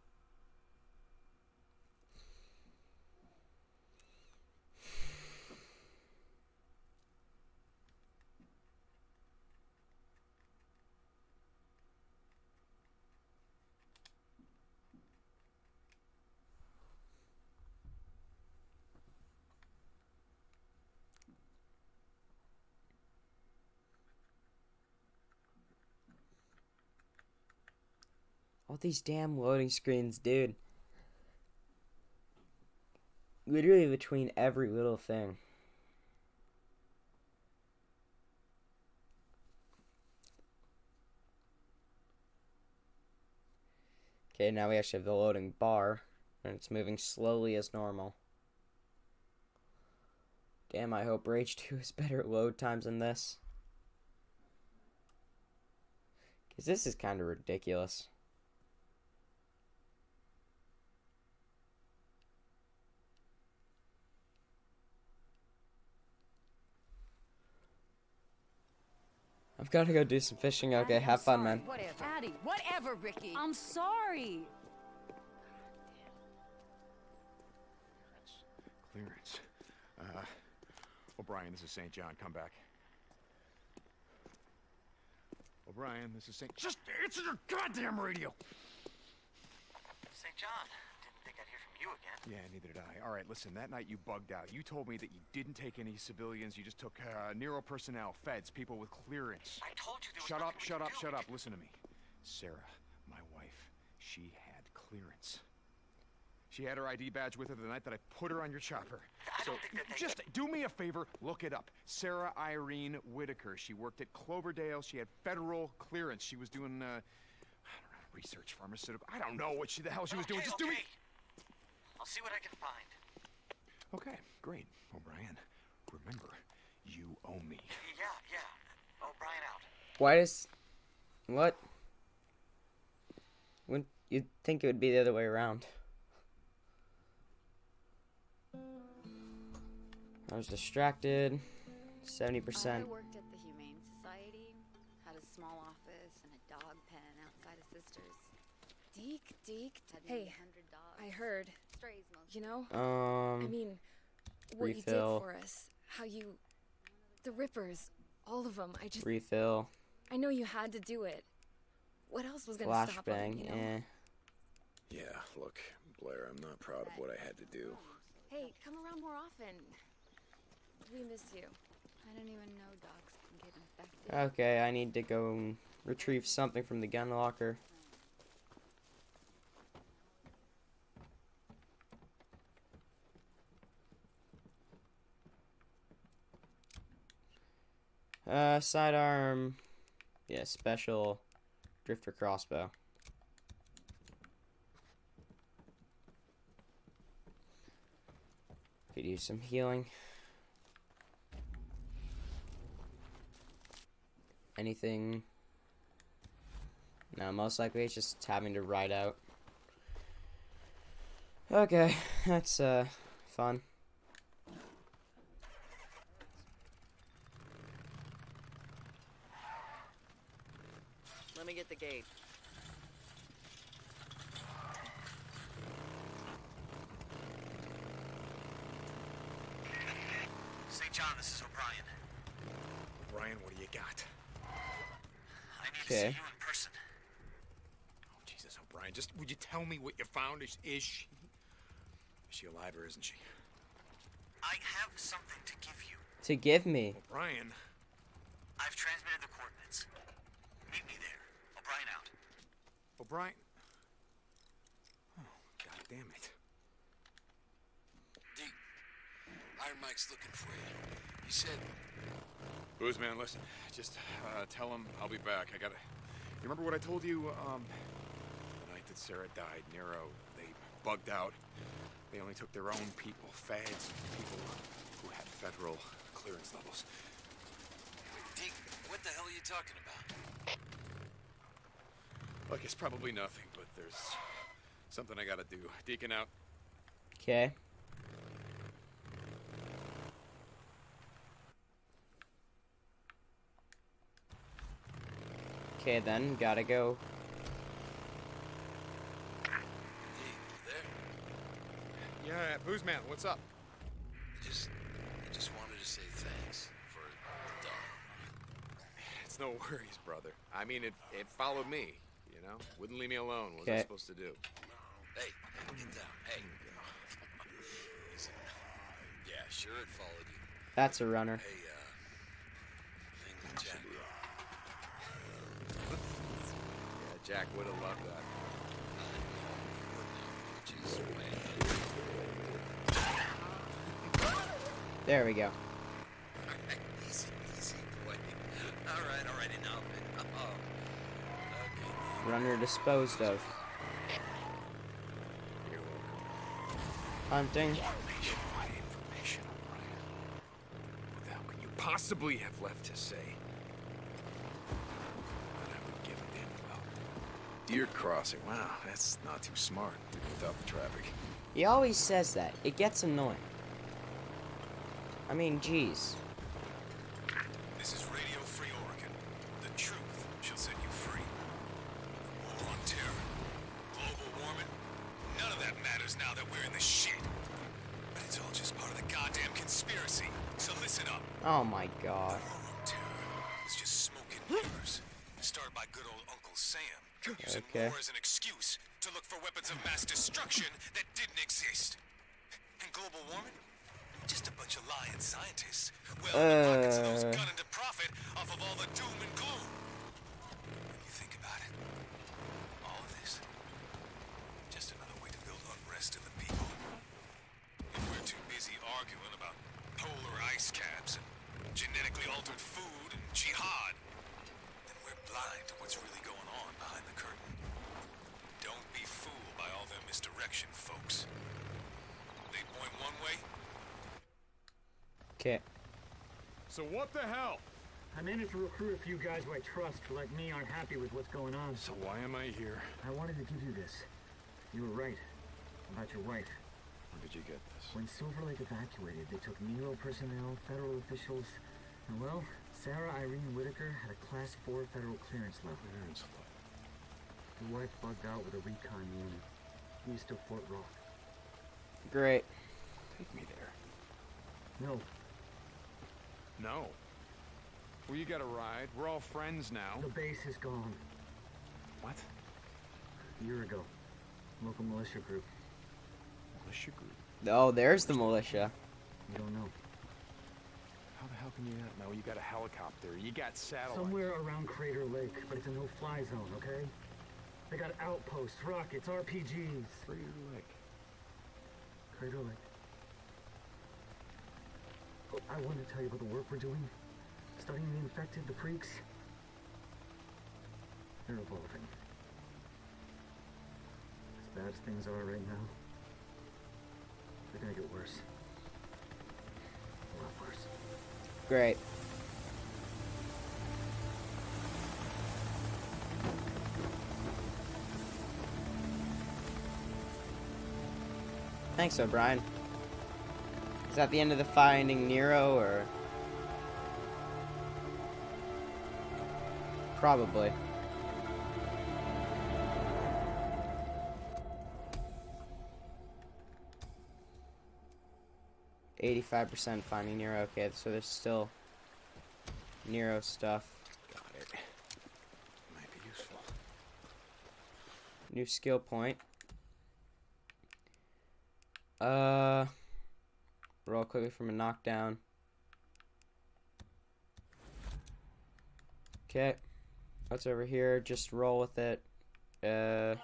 All these damn loading screens, dude. Literally between every little thing. Okay, now we actually have the loading bar, and it's moving slowly as normal. Damn, I hope Rage two has better load times than this. Because this is kind of ridiculous. I've got to go do some fishing. Okay, have fun, man. Whatever. Addie, whatever, Ricky. I'm sorry. Clearance. Uh, O'Brien, this is Saint John. Come back. O'Brien, this is Saint Just answer your goddamn radio! Saint John, didn't think I'd hear from you again. Yeah, neither did I. All right, listen, that night you bugged out. You told me that you didn't take any civilians. You just took uh, Nero personnel, feds, people with clearance. I told you there was Shut up, nothing we shut could up, do. shut up. Listen to me. Sarah, my wife, she had clearance. She had her I D badge with her the night that I put her on your chopper. I so don't think that they just do me a favor, look it up. Sarah Irene Whitaker. She worked at Cloverdale. She had federal clearance. She was doing, uh, I don't know, research, pharmaceutical. I don't know what she, the hell she was okay, doing. Just okay. do me. I'll see what I can find. Okay, great. O'Brien, remember, you owe me. Yeah, yeah. O'Brien out. Why does... What? Wouldn't you'd think it would be the other way around. I was distracted. seventy percent. I worked at the Humane Society, had a small office and a dog pen outside of Sisters. Deke, Deke, Hey, one hundred dogs. I heard. Strays most. You know? Um, I mean, what you refill. did for us. How you... The Rippers. All of them. I just... Refill. I know you had to do it. What else was gonna stop them, Flashbang, you know? eh. Yeah, look, Blair, I'm not proud of what I had to do. Hey, come around more often. We miss you. I didn't even know dogs can get infected. Okay, I need to go and retrieve something from the gun locker. Uh, sidearm. Yeah, special drifter crossbow. Could use some healing. Anything? No, most likely it's just having to ride out. Okay, that's uh fun. Let me get the gate. Saint John, this is O'Brien. O'Brien, what do you got? I need Okay. to see you in person. Oh, Jesus, O'Brien, just would you tell me what you found? Is, is she... Is she alive or isn't she? I have something to give you. To give me. O'Brien. I've transmitted the coordinates. Meet me there. O'Brien out. O'Brien? Oh, God damn it. Deke, Iron Mike's looking for you. He said... Booze man, listen. Just uh, tell him I'll be back. I gotta... You remember what I told you? Um, the night that Sarah died, Nero, they bugged out. They only took their own people, fads, people who had federal clearance levels. Deke, what the hell are you talking about? Look, it's probably nothing, but there's something I gotta do. Deacon out. Okay. Okay, then gotta go. Yeah, Booze man, what's up? I just, I just wanted to say thanks for the dog. It's no worries, brother. I mean, it it followed me, you know? Wouldn't leave me alone. What was I Okay. supposed to do? Hey, hey, get down. Hey. Easy. Yeah, sure it followed you. That's a runner. Hey, uh, England Jack. Yeah, Jack would have loved that. Jeez, man. There we go. Easy, easy, boy. All right, all right, enough. Oh, okay. Runner disposed of. Hunting. Information, what information, O'Brien? What the hell can you possibly have left to say? That I would give a damn about. Deer crossing. Wow, that's not too smart. Without the traffic. He always says that. It gets annoying. I mean, geez. This is Radio Free Oregon. The truth shall set you free. The war on terror, global warming, none of that matters now that we're in the shit. But it's all just part of the goddamn conspiracy. So listen up. Oh my god. The war on terror was just smoke and mirrors. Started by good old Uncle Sam, using Okay. war as an excuse to look for weapons of mass destruction that didn't exist. And global warming? Just a bunch of lying scientists. Well, pockets those Uh. gunning to profit off of all the doom and gloom. When you think about it, all of this, just another way to build unrest in the people. If we're too busy arguing about polar ice caps and genetically altered food and jihad, then we're blind to what's really going on behind the curtain. Don't be fooled by all them misdirection folks. They point one way. Okay. So what the hell? I managed to recruit a few guys who I trust, but like me aren't happy with what's going on. So why am I here? I wanted to give you this. You were right about your wife. Where did you get this? When Silver Lake evacuated, they took Nero personnel, federal officials, and well, Sarah Irene Whitaker had a class four federal clearance level. Clearance level. Your wife bugged out with a recon unit east of Fort Rock. Great. Take me there. No. No. Well, you got a ride. We're all friends now. The base is gone. What? A year ago. Local militia group. Militia group? Oh, there's the militia. You don't know. How the hell can you not know? You got a helicopter. You got satellites. Somewhere around Crater Lake, but it's a no-fly zone, okay? They got outposts, rockets, R P Gs. Crater Lake. Crater Lake. Oh, I want to tell you about the work we're doing. Studying the infected, the freaks. They're evolving. As bad as things are right now, they're gonna get worse. great. Thanks, O'Brien. Is that the end of the Finding Nero, or...? Probably. eighty-five percent Finding Nero. Okay, so there's still Nero stuff. Got it. Might be useful. New skill point. Uh, roll quickly from a knockdown. Okay, what's over here? Just roll with it. Uh,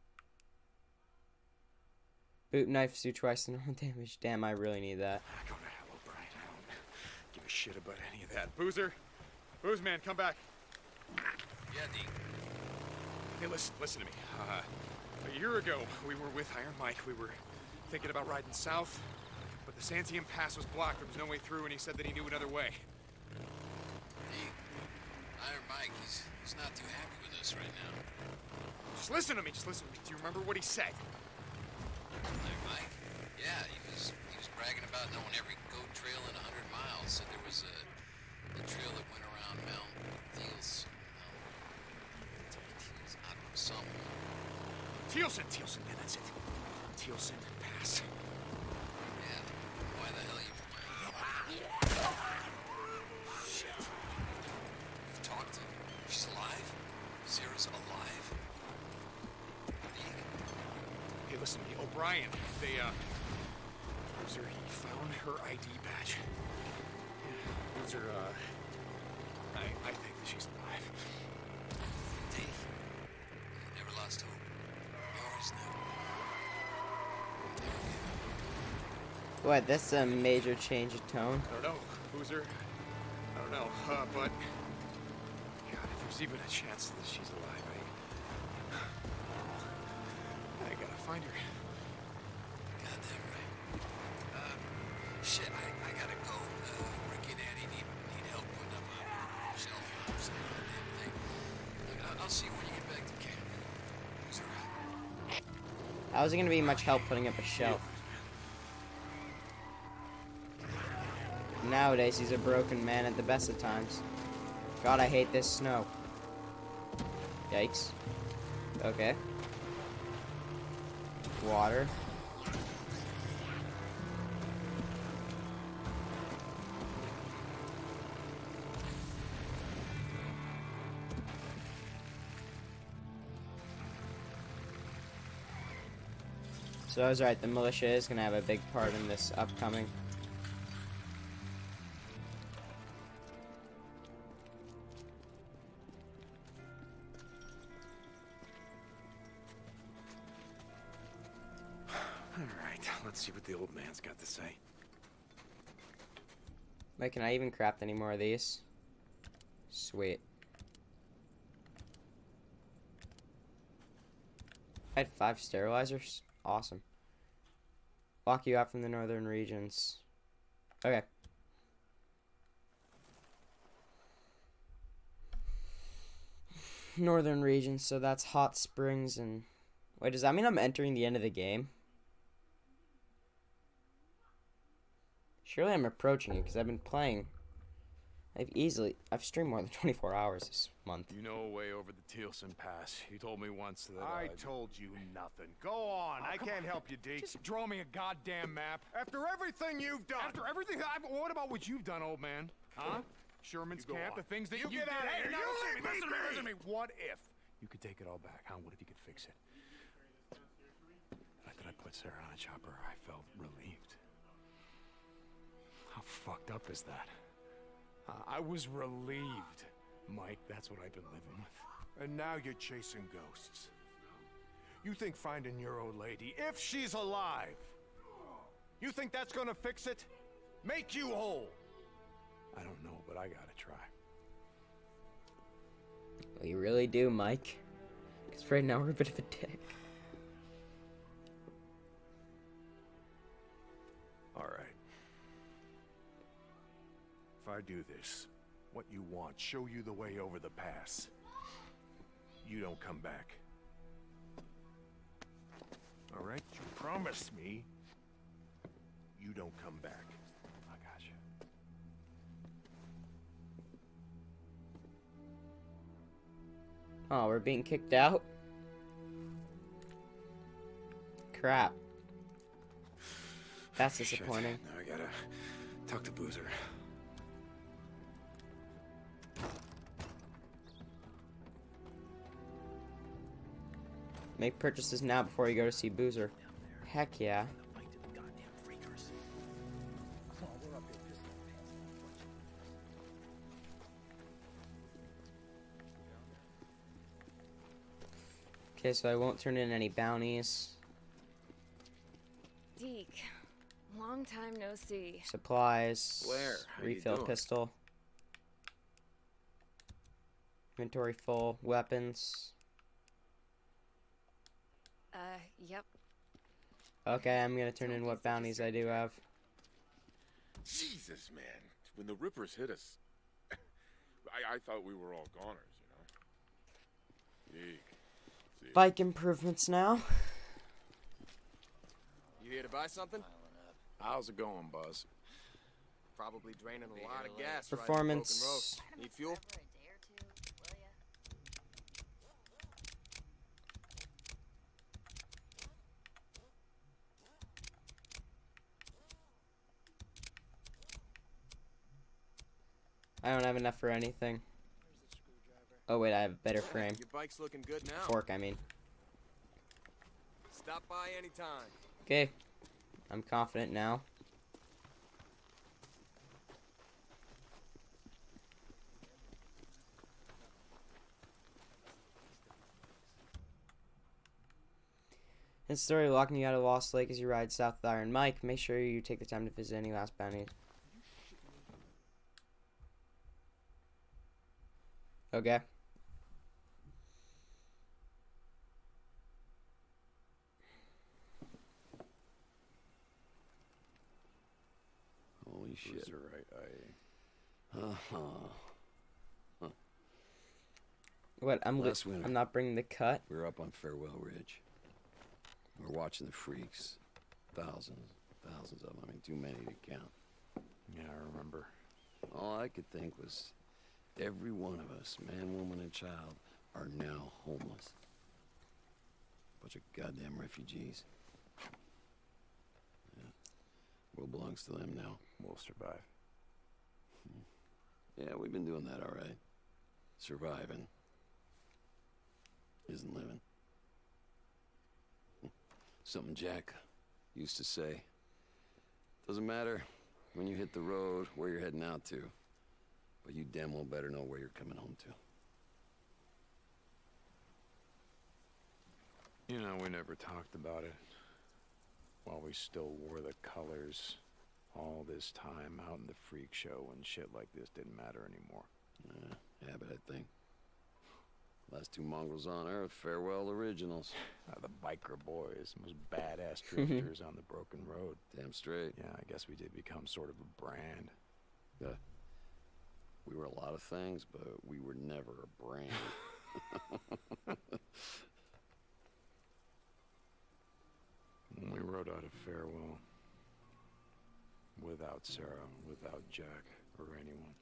boot knife do twice the normal damage. Damn, I really need that. Go to hell, O'Brien. I don't give a shit about any of that. Boozer, Booze man, come back. Yeah, Deke. Hey, listen, listen to me. Uh, a year ago, we were with Iron Mike. We were thinking about riding south, but the Santiam Pass was blocked. There was no way through, and he said that he knew another way. Deke, Iron Mike, he's, he's not too happy with us right now. Just listen to me, just listen to me. Do you remember what he said? Iron Mike? Yeah, he was he was bragging about knowing every goat trail in a hundred miles. Said there was a, a trail that went around Mount Thiels. Mount Thiels, I don't know, something. Thielsen, Thielsen, yeah, that's it. Thielsen Pass. Yeah, why the hell you... Shit. You've talked to her. She's alive? Sarah's alive? Deke? Hey, listen to me. O'Brien, they, uh... Boozer, he found her I D badge. Yeah, Boozer, uh... I, I think that she's alive. Dave, you never lost hope. You always knew. What, that's a major change of tone. I don't know, Boozer. I don't know, uh, but... God, if there's even a chance that she's alive, I... I gotta find her. Goddamn right. Uh, shit, I, I gotta go. Uh, Ricky and Annie need, need help putting up a shelf or some goddamn thing. Look, I'll, I'll see you when you get back to camp. Boozer out. How is it gonna be much help putting up a shelf? Nowadays, he's a broken man at the best of times. God, I hate this snow. Yikes. Okay. Water. So I was right, the militia is gonna have a big part in this upcoming. Let's see what the old man's got to say. Wait, can I even craft any more of these? Sweet. I had five sterilizers? Awesome. Lock you out from the northern regions. Okay. Northern regions, so that's Hot Springs and... Wait, does that mean I'm entering the end of the game? Surely I'm approaching it, because I've been playing. I've easily... I've streamed more than twenty-four hours this month. You know a way over the Thielsen Pass. You told me once that I uh, told you nothing. Go on. Oh, I come can't on. help you, Deke. Just draw me a goddamn map. After everything you've done. After everything that I've... What about what you've done, old man? Huh? Sherman's You go camp, on. the things that you, You get did. out of Hey, here. no, You listen let to me, me listen to me, be. listen to me. What if you could take it all back, huh? What if you could fix it? After I put Sarah on a chopper, I felt relieved. How fucked up is that? Uh, I was relieved. Mike, that's what I've been living with. And now you're chasing ghosts. You think finding your old lady, if she's alive, you think that's gonna fix it? Make you whole? I don't know, but I gotta try. Well, you really do, Mike. Because right now we're a bit of a dick. All right. I do this, what you want, show you the way over the pass, you don't come back. All right? You promise me you don't come back. I got you. Oh, we're being kicked out? Crap. That's disappointing. Shit. Now I gotta talk to Boozer. Make purchases now before you go to see Boozer. Heck yeah. Okay, so I won't turn in any bounties. Deke, long time no see. Supplies. Blair, how you refill doing? pistol. Inventory full. Weapons. Uh, yep. Okay, I'm gonna turn in what bounties I do have. Jesus, man. When the Rippers hit us, I, I thought we were all goners, you know? Eek. See. Bike improvements now. You here to buy something? How's it going, Buzz? Probably draining a lot of gas. Performance. Riding the broken road. Need fuel? I don't have enough for anything. Oh wait, I have a better frame. Your bike's looking good now. Fork, I mean. Stop by anytime. Okay. I'm confident now. In story, locking you out of Lost Lake as you ride south with Iron Mike. Make sure you take the time to visit any last bounty. Okay. Holy shit. Boozer, I... I... Uh-huh. Huh. What? I'm li Last winter, I'm not bringing the cut. we were up on Farewell Ridge. We were watching the freaks. Thousands, thousands of them. I mean, too many to count. Yeah, I remember. All I could think was, every one of us, man, woman, and child, are now homeless. Bunch of goddamn refugees. Yeah. World belongs to them now. We'll survive. Yeah, we've been doing that all right. Surviving isn't living. Something Jack used to say. Doesn't matter when you hit the road where you're heading out to, but you damn well better know where you're coming home to. You know, we never talked about it. While we still wore the colors all this time out in the freak show when shit like this didn't matter anymore. Yeah, habit, I think. Last two mongrels on Earth, farewell originals. Uh, the biker boys, most badass drifters on the broken road. Damn straight. Yeah, I guess we did become sort of a brand. Yeah. We were a lot of things, but we were never a brand. When we rode out of Farewell, without Sarah, without Jack, or anyone,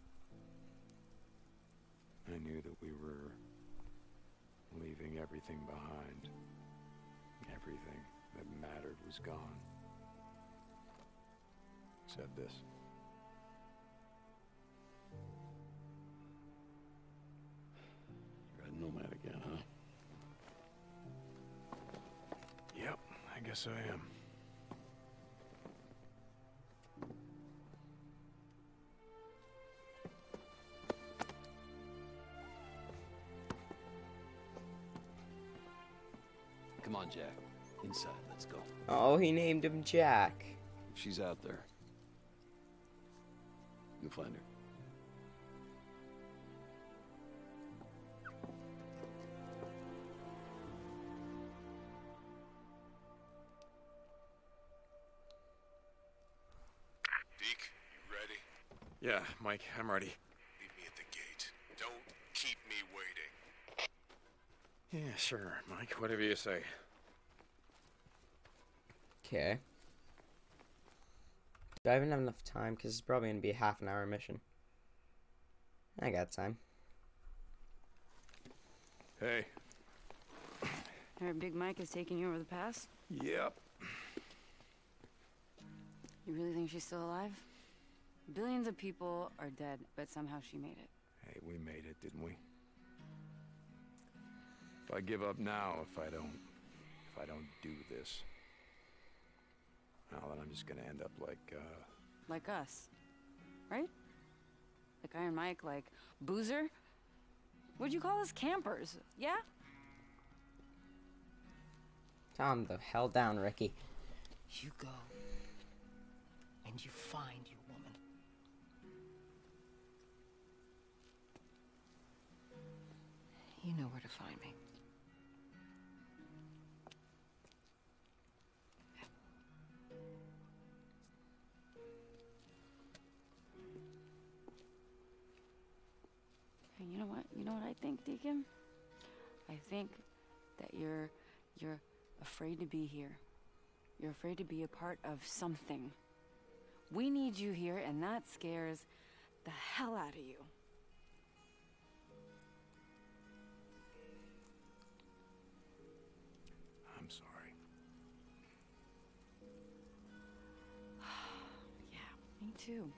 I knew that we were leaving everything behind. Everything that mattered was gone. Except this. You're a nomad again, huh? Yep, I guess I am. Come on, Jack. Inside, let's go. Oh, he named him Jack. She's out there. You'll find her. Deke, you ready? Yeah, Mike, I'm ready. Meet me at the gate. Don't keep me waiting. Yeah, sure, Mike. Whatever you say. Okay. Do I even have enough time? Because it's probably going to be a half an hour mission. I got time. Hey. Heard Big Mike is taking you over the pass? Yep. You really think she's still alive? Billions of people are dead, but somehow she made it. Hey, we made it, didn't we? If I give up now, if I don't... If I don't do this... Well, then I'm just gonna end up like, uh... Like us. Right? Like Iron Mike, like Boozer? What'd you call us? Campers? Yeah? Calm the hell down, Ricky. You go. And you find your woman. You know where to find me. And you know what? You know what I think, Deacon? I think that you're you're afraid to be here. You're afraid to be a part of something. We need you here, and that scares the hell out of you. I'm sorry. Yeah, me too.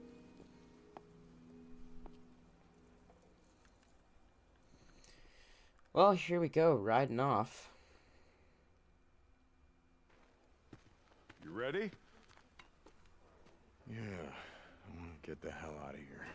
Well, here we go, riding off. You ready? Yeah, I want to get the hell out of here.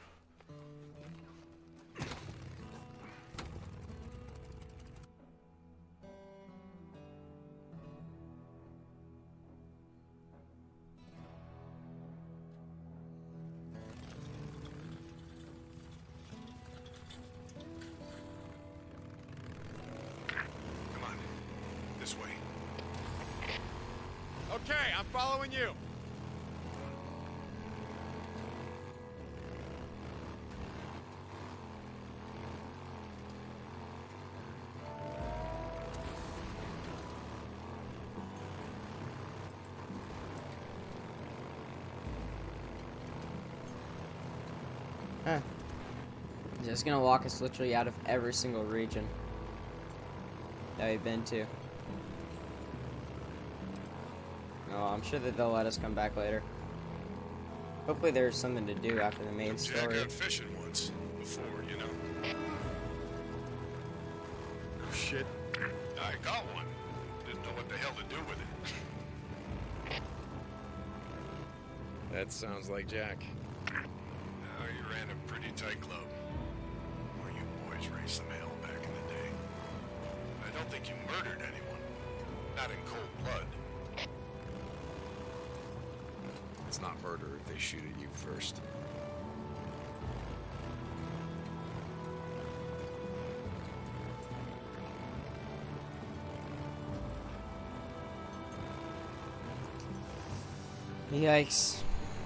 Come on. This way. Okay, I'm following you. Huh. Just gonna walk us literally out of every single region that we've been to. Oh, I'm sure that they'll let us come back later. Hopefully there's something to do after the main Jack story. out fishing once. Before, you know. Oh, shit. I got one. Didn't know what the hell to do with it. That sounds like Jack. Now you ran a pretty tight club. Where you boys raised the mail back in the day. I don't think you murdered anyone. Not in cold blood. It's not murder if they shoot at you first. Yikes.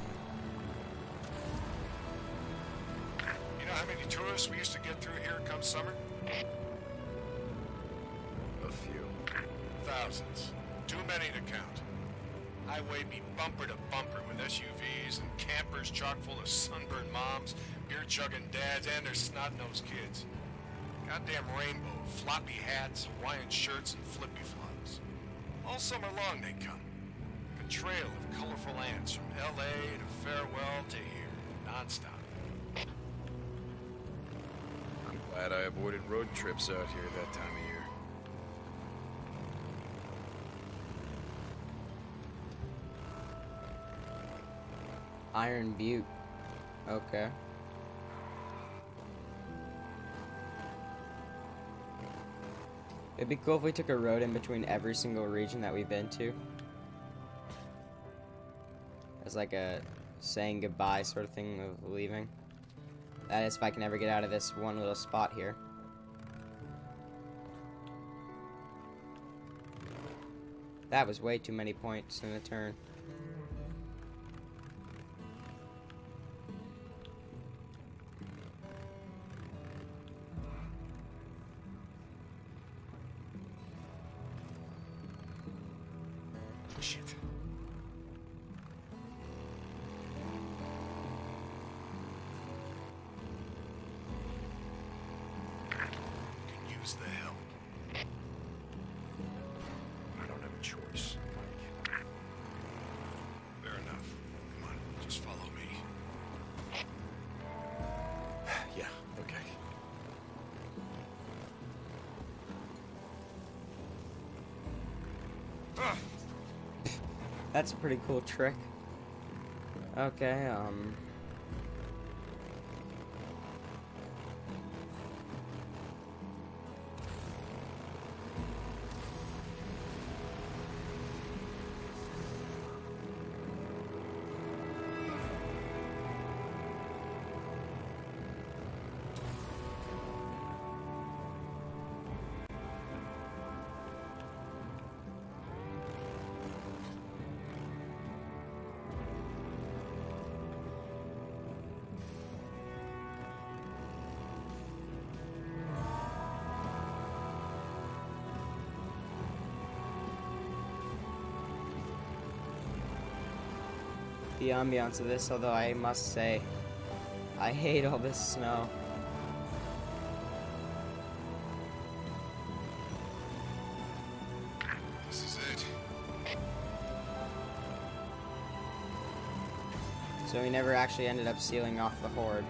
You know how many tourists we used to get through here come summer? A few. Thousands. Too many to count. Highway be bumper to bumper with S U Vs and campers chock full of sunburned moms, beer-chugging dads, and their snot-nosed kids. Goddamn rainbow, floppy hats, Hawaiian shirts, and flippy flops. All summer long they come. A trail of colorful ants from L A to Farewell to here, non-stop. I'm glad I avoided road trips out here that time of year. Iron Butte. Okay. It'd be cool if we took a road in between every single region that we've been to. As like a saying goodbye sort of thing of leaving. That is if I can ever get out of this one little spot here. That was way too many points in a turn. Shit. Can use the help. I don't have a choice, Mike. Fair enough. Come on, just follow me. Yeah, okay. That's a pretty cool trick. Okay, um... the ambiance of this, although I must say, I hate all this snow. This is it. So we never actually ended up sealing off the horde.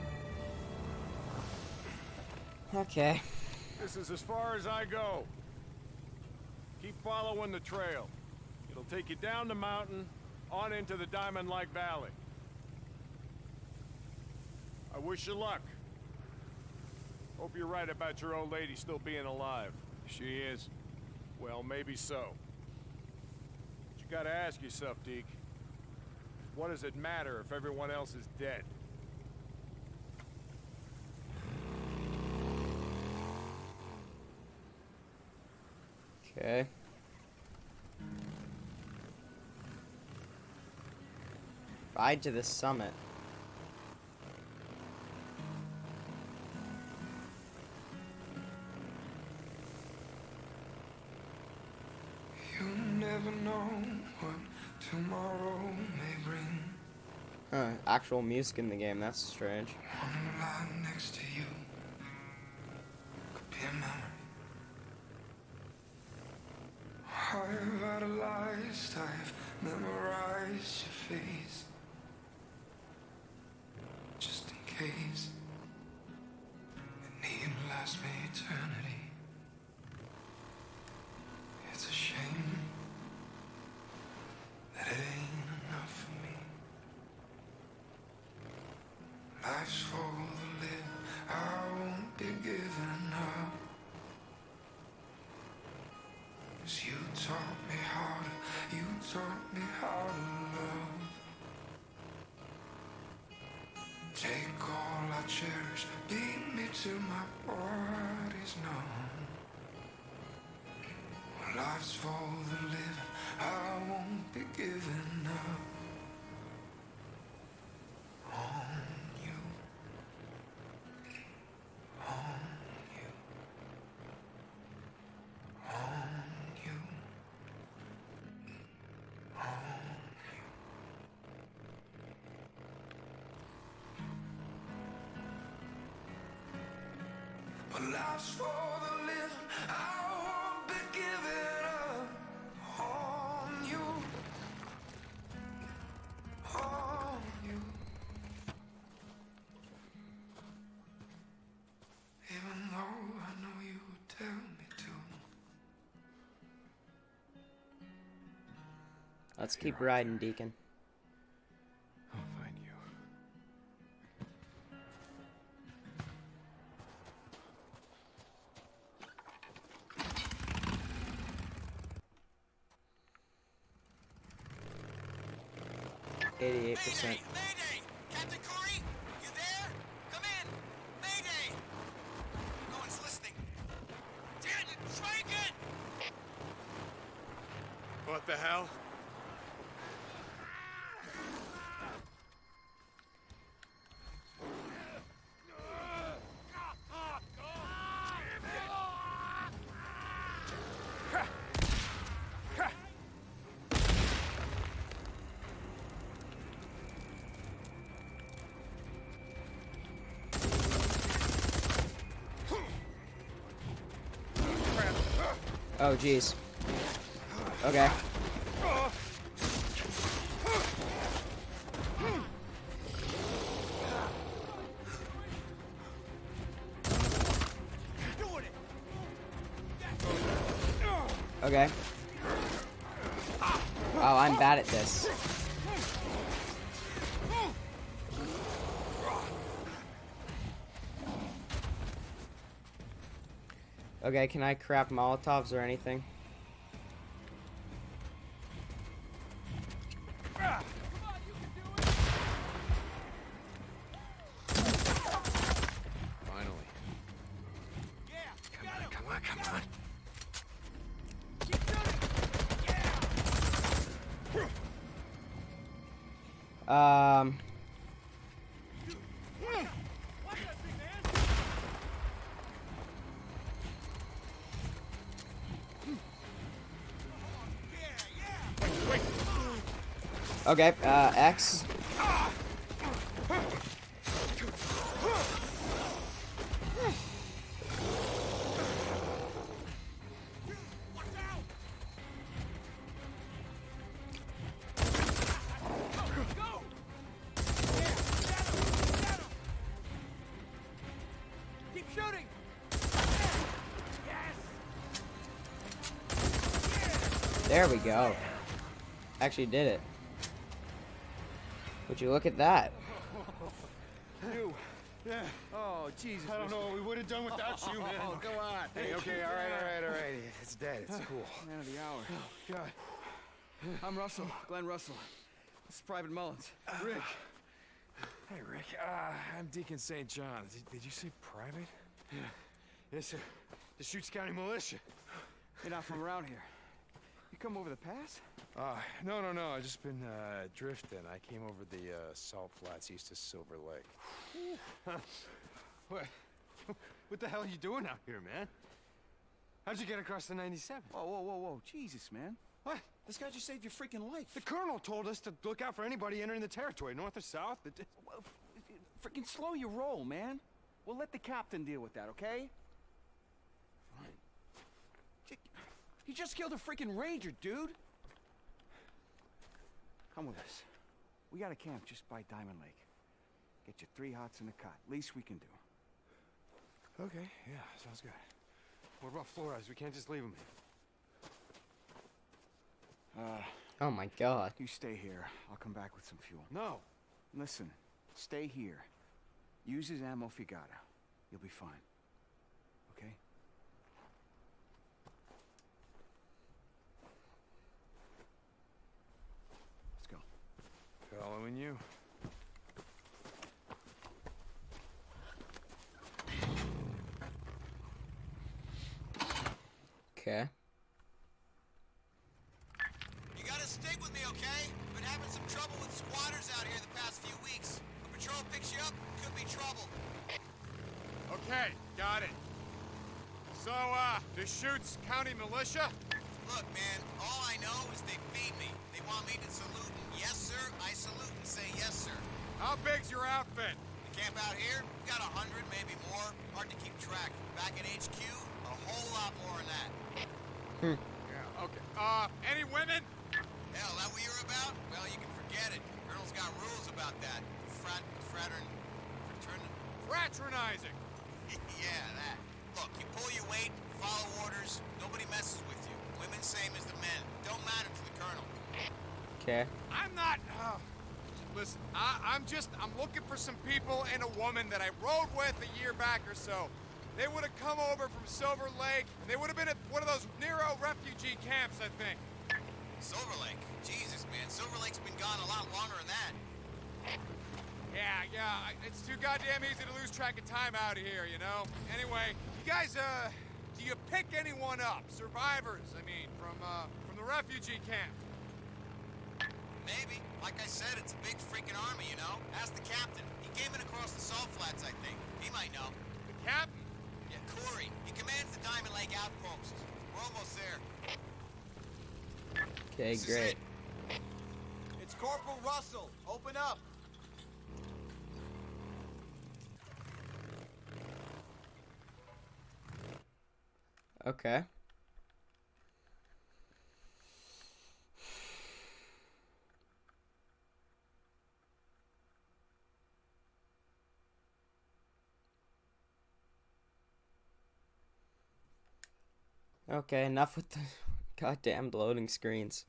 Okay. This is as far as I go. Keep following the trail. It'll take you down the mountain, on into the Diamond Lake Valley. I wish you luck. Hope you're right about your old lady still being alive. She is? Well, maybe so. But you gotta ask yourself, Deke. What does it matter if everyone else is dead? Okay. Ride to the summit. You never know what tomorrow may bring. Huh, actual music in the game, that's strange. One line next to you could be a memory. I've idolized, I've memorized your face, just in case it need last me eternity. It's a shame that it ain't enough for me. Life's for the living, I won't be giving up. 'Cause you taught me how to, you taught me how to love. Take all I cherish, beat me till my body's numb. Life's for the living, I won't be giving up on you, on you, on you, on you. But life's for the living, I won't be giving up on you, on you. Even though I know you would tell me to. Let's keep riding, Deacon. I'll find you. Eighty-eight percent. Mayday! Captain Corey? You there? Come in! Mayday! No one's listening. Damn it! Try again! What the hell? Oh, jeez. Okay. Okay. Wow, I'm bad at this. Okay, can I craft Molotovs or anything? Finally. Come on, come on, come on. Um. Okay, uh, X. Keep shooting! There we go. Actually did it. Would you look at that? You. Yeah. Oh, Jesus. I don't know what we would have done without you, man. Oh, come on. Hey, okay, all right, all right, all right. It's dead. It's cool. Man of the hour. Oh, God. I'm Russell, Glenn Russell. This is Private Mullins. Rick. Hey, Rick. Uh, I'm Deacon Saint John. Did, did you say private? Yeah. Yes, sir. The Shoots County Militia. You're not from around here. You come over the pass? Uh, no, no, no. I've just been uh, drifting. I came over the uh, Salt Flats east of Silver Lake. What? What the hell are you doing out here, man? How'd you get across the ninety-seven? Whoa, whoa, whoa, whoa. Jesus, man. What? This guy just saved your freaking life. The colonel told us to look out for anybody entering the territory, north or south. Well, freaking slow your roll, man. We'll let the captain deal with that, okay? Fine. You just killed a freaking ranger, dude. Come with us. We got a camp just by Diamond Lake. Get you three hots in a cot. Least we can do. Okay, yeah, sounds good. What about Flores? We can't just leave him here. Uh, oh my God. You stay here. I'll come back with some fuel. No. Listen, stay here. Use his ammo if you gotta. You'll be fine. Okay? Let's go. Following you. Okay. You gotta stick with me, okay? Been having some trouble with squatters out here the past few weeks. A patrol picks you up, could be trouble. Okay, got it. So, uh, the Shoots County Militia? Look, man, all I know is they feed me. They want me to salute and yes, sir. I salute and say yes, sir. How big's your outfit? The camp out here, we got a hundred, maybe more. Hard to keep track. Back at H Q, a whole lot more than that. Hmm. Yeah, okay. Uh, any women? Hell, that what you're about? Well, you can forget it. Colonel's got rules about that. Frat, fratern, fratern... Fraternizing. Yeah, that. Look, you pull your weight, follow orders, nobody messes with you. Women same as the men. Don't matter to the colonel. Okay. I'm not... Uh, listen, I, I'm just... I'm looking for some people and a woman that I rode with a year back or so. They would have come over from Silver Lake, and they would have been at one of those Nero refugee camps, I think. Silver Lake? Jesus, man. Silver Lake's been gone a lot longer than that. Yeah, yeah, it's too goddamn easy to lose track of time out here, you know? Anyway, you guys, uh, do you pick anyone up? Survivors, I mean, from, uh, from the refugee camp? Maybe. Like I said, it's a big freaking army, you know? Ask the captain. He came in across the Salt Flats, I think. He might know. The captain? Yeah, Corey. He commands the Diamond Lake outpost. We're almost there. Okay, This great. It. It's Corporal Russell. Open up. Okay. Okay, enough with the goddamn loading screens.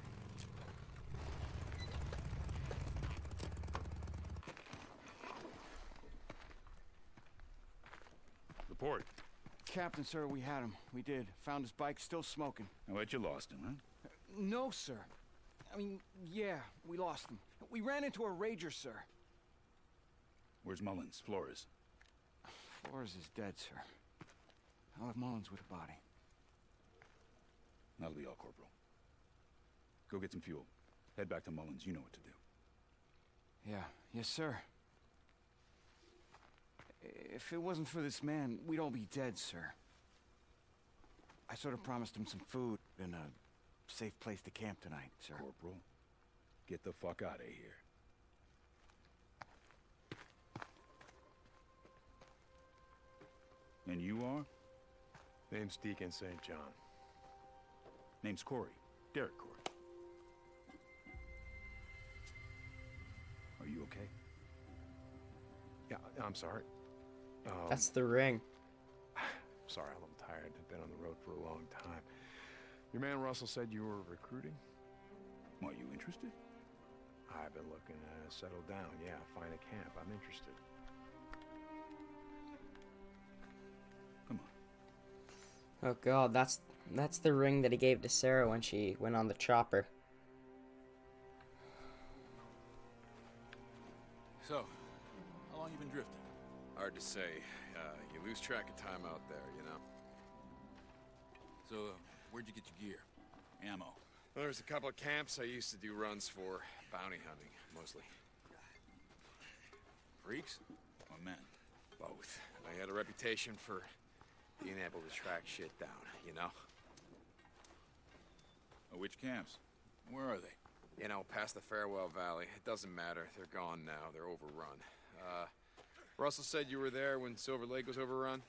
Report. Captain, sir, we had him. We did. Found his bike still smoking. I bet you lost him, huh? No, sir. I mean, yeah, we lost him. We ran into a rager, sir. Where's Mullins? Flores? Flores is dead, sir. I'll have Mullins with a body. That'll be all, Corporal. Go get some fuel. Head back to Mullins. You know what to do. Yeah, yes, sir. If it wasn't for this man, we'd all be dead, sir. I sort of promised him some food and a safe place to camp tonight, sir. Corporal, get the fuck out of here. And you are? Name's Deacon Saint John. Name's Corey. Derek Corey. Are you okay? Yeah, I'm sorry. Um, That's the ring. Sorry, I'm a little tired. I've been on the road for a long time. Your man Russell said you were recruiting? Are you interested? I've been looking to settle down. Yeah, find a camp. I'm interested. Come on. Oh god, that's that's the ring that he gave to Sarah when she went on the chopper. So, how long you been drifting? Hard to say. Uh, you lose track of time out there, you know. So, uh, where'd you get your gear? Ammo? Well, there's a couple of camps I used to do runs for. Bounty hunting, mostly. Freaks? Or men? Both. I had a reputation for being able to track shit down, you know? Uh, which camps? Where are they? You know, past the Farewell Valley. It doesn't matter. They're gone now. They're overrun. Uh, Russell said you were there when Silver Lake was overrun?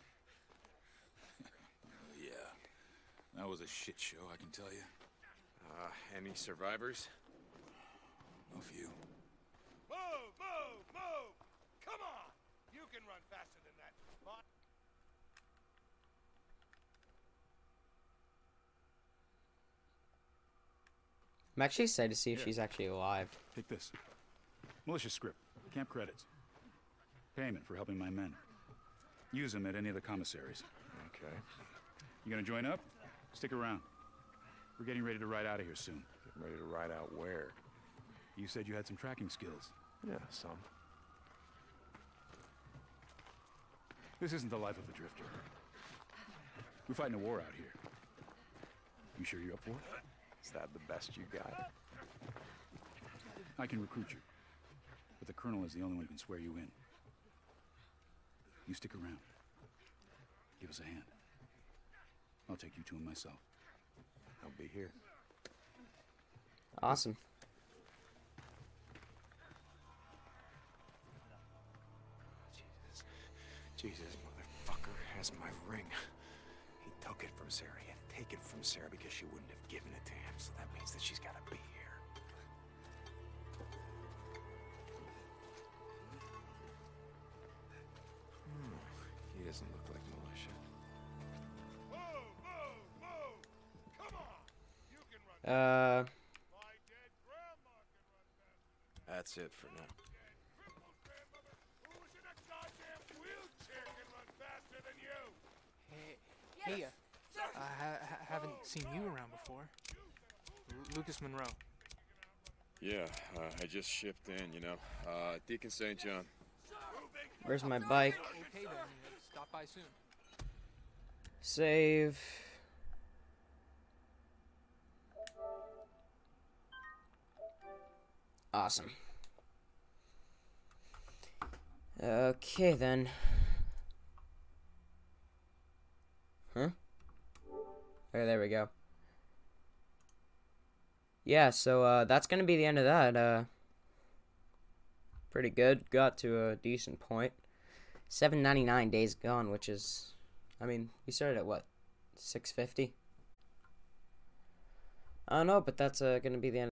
Yeah. That was a shit show, I can tell you. Uh, any survivors? A few. Move, move, move! Come on! You can run faster than that. But I'm actually excited to see if Here. she's actually alive. Take this. Militia script. Camp credits. Payment for helping my men. Use them at any of the commissaries. Okay. You gonna join up? Stick around. We're getting ready to ride out of here soon. Getting ready to ride out where? You said you had some tracking skills. Yeah, some. This isn't the life of a drifter. We're fighting a war out here. You sure you're up for it? Is that the best you got? I can recruit you. But the colonel is the only one who can swear you in. You stick around. Give us a hand. I'll take you to him myself. I'll be here. Awesome. Jesus. Jesus, motherfucker has my ring. He took it from Sarah. He had to take it from Sarah because she wouldn't have given it to him. So that means that she's got to be here. Hmm. He doesn't look like militia. move, move, move! Come on! You can run. Uh. My dead grandma can run faster. That's it for now. Grandmother, who's in a goddamn wheelchair can run faster than you? Hey, hey, uh, I ha ha haven't seen you around before. L Lucas Monroe. Yeah, uh, I just shipped in, you know. Uh, Deacon Saint John. Where's my bike? Okay then, stop by soon. Save. Awesome. Okay then. Huh? Oh, there we go. Yeah, so uh, that's gonna be the end of that. Uh, pretty good. Got to a decent point. seven ninety-nine days gone, which is, I mean, we started at what, six fifty? I don't know, but that's uh, gonna be the end.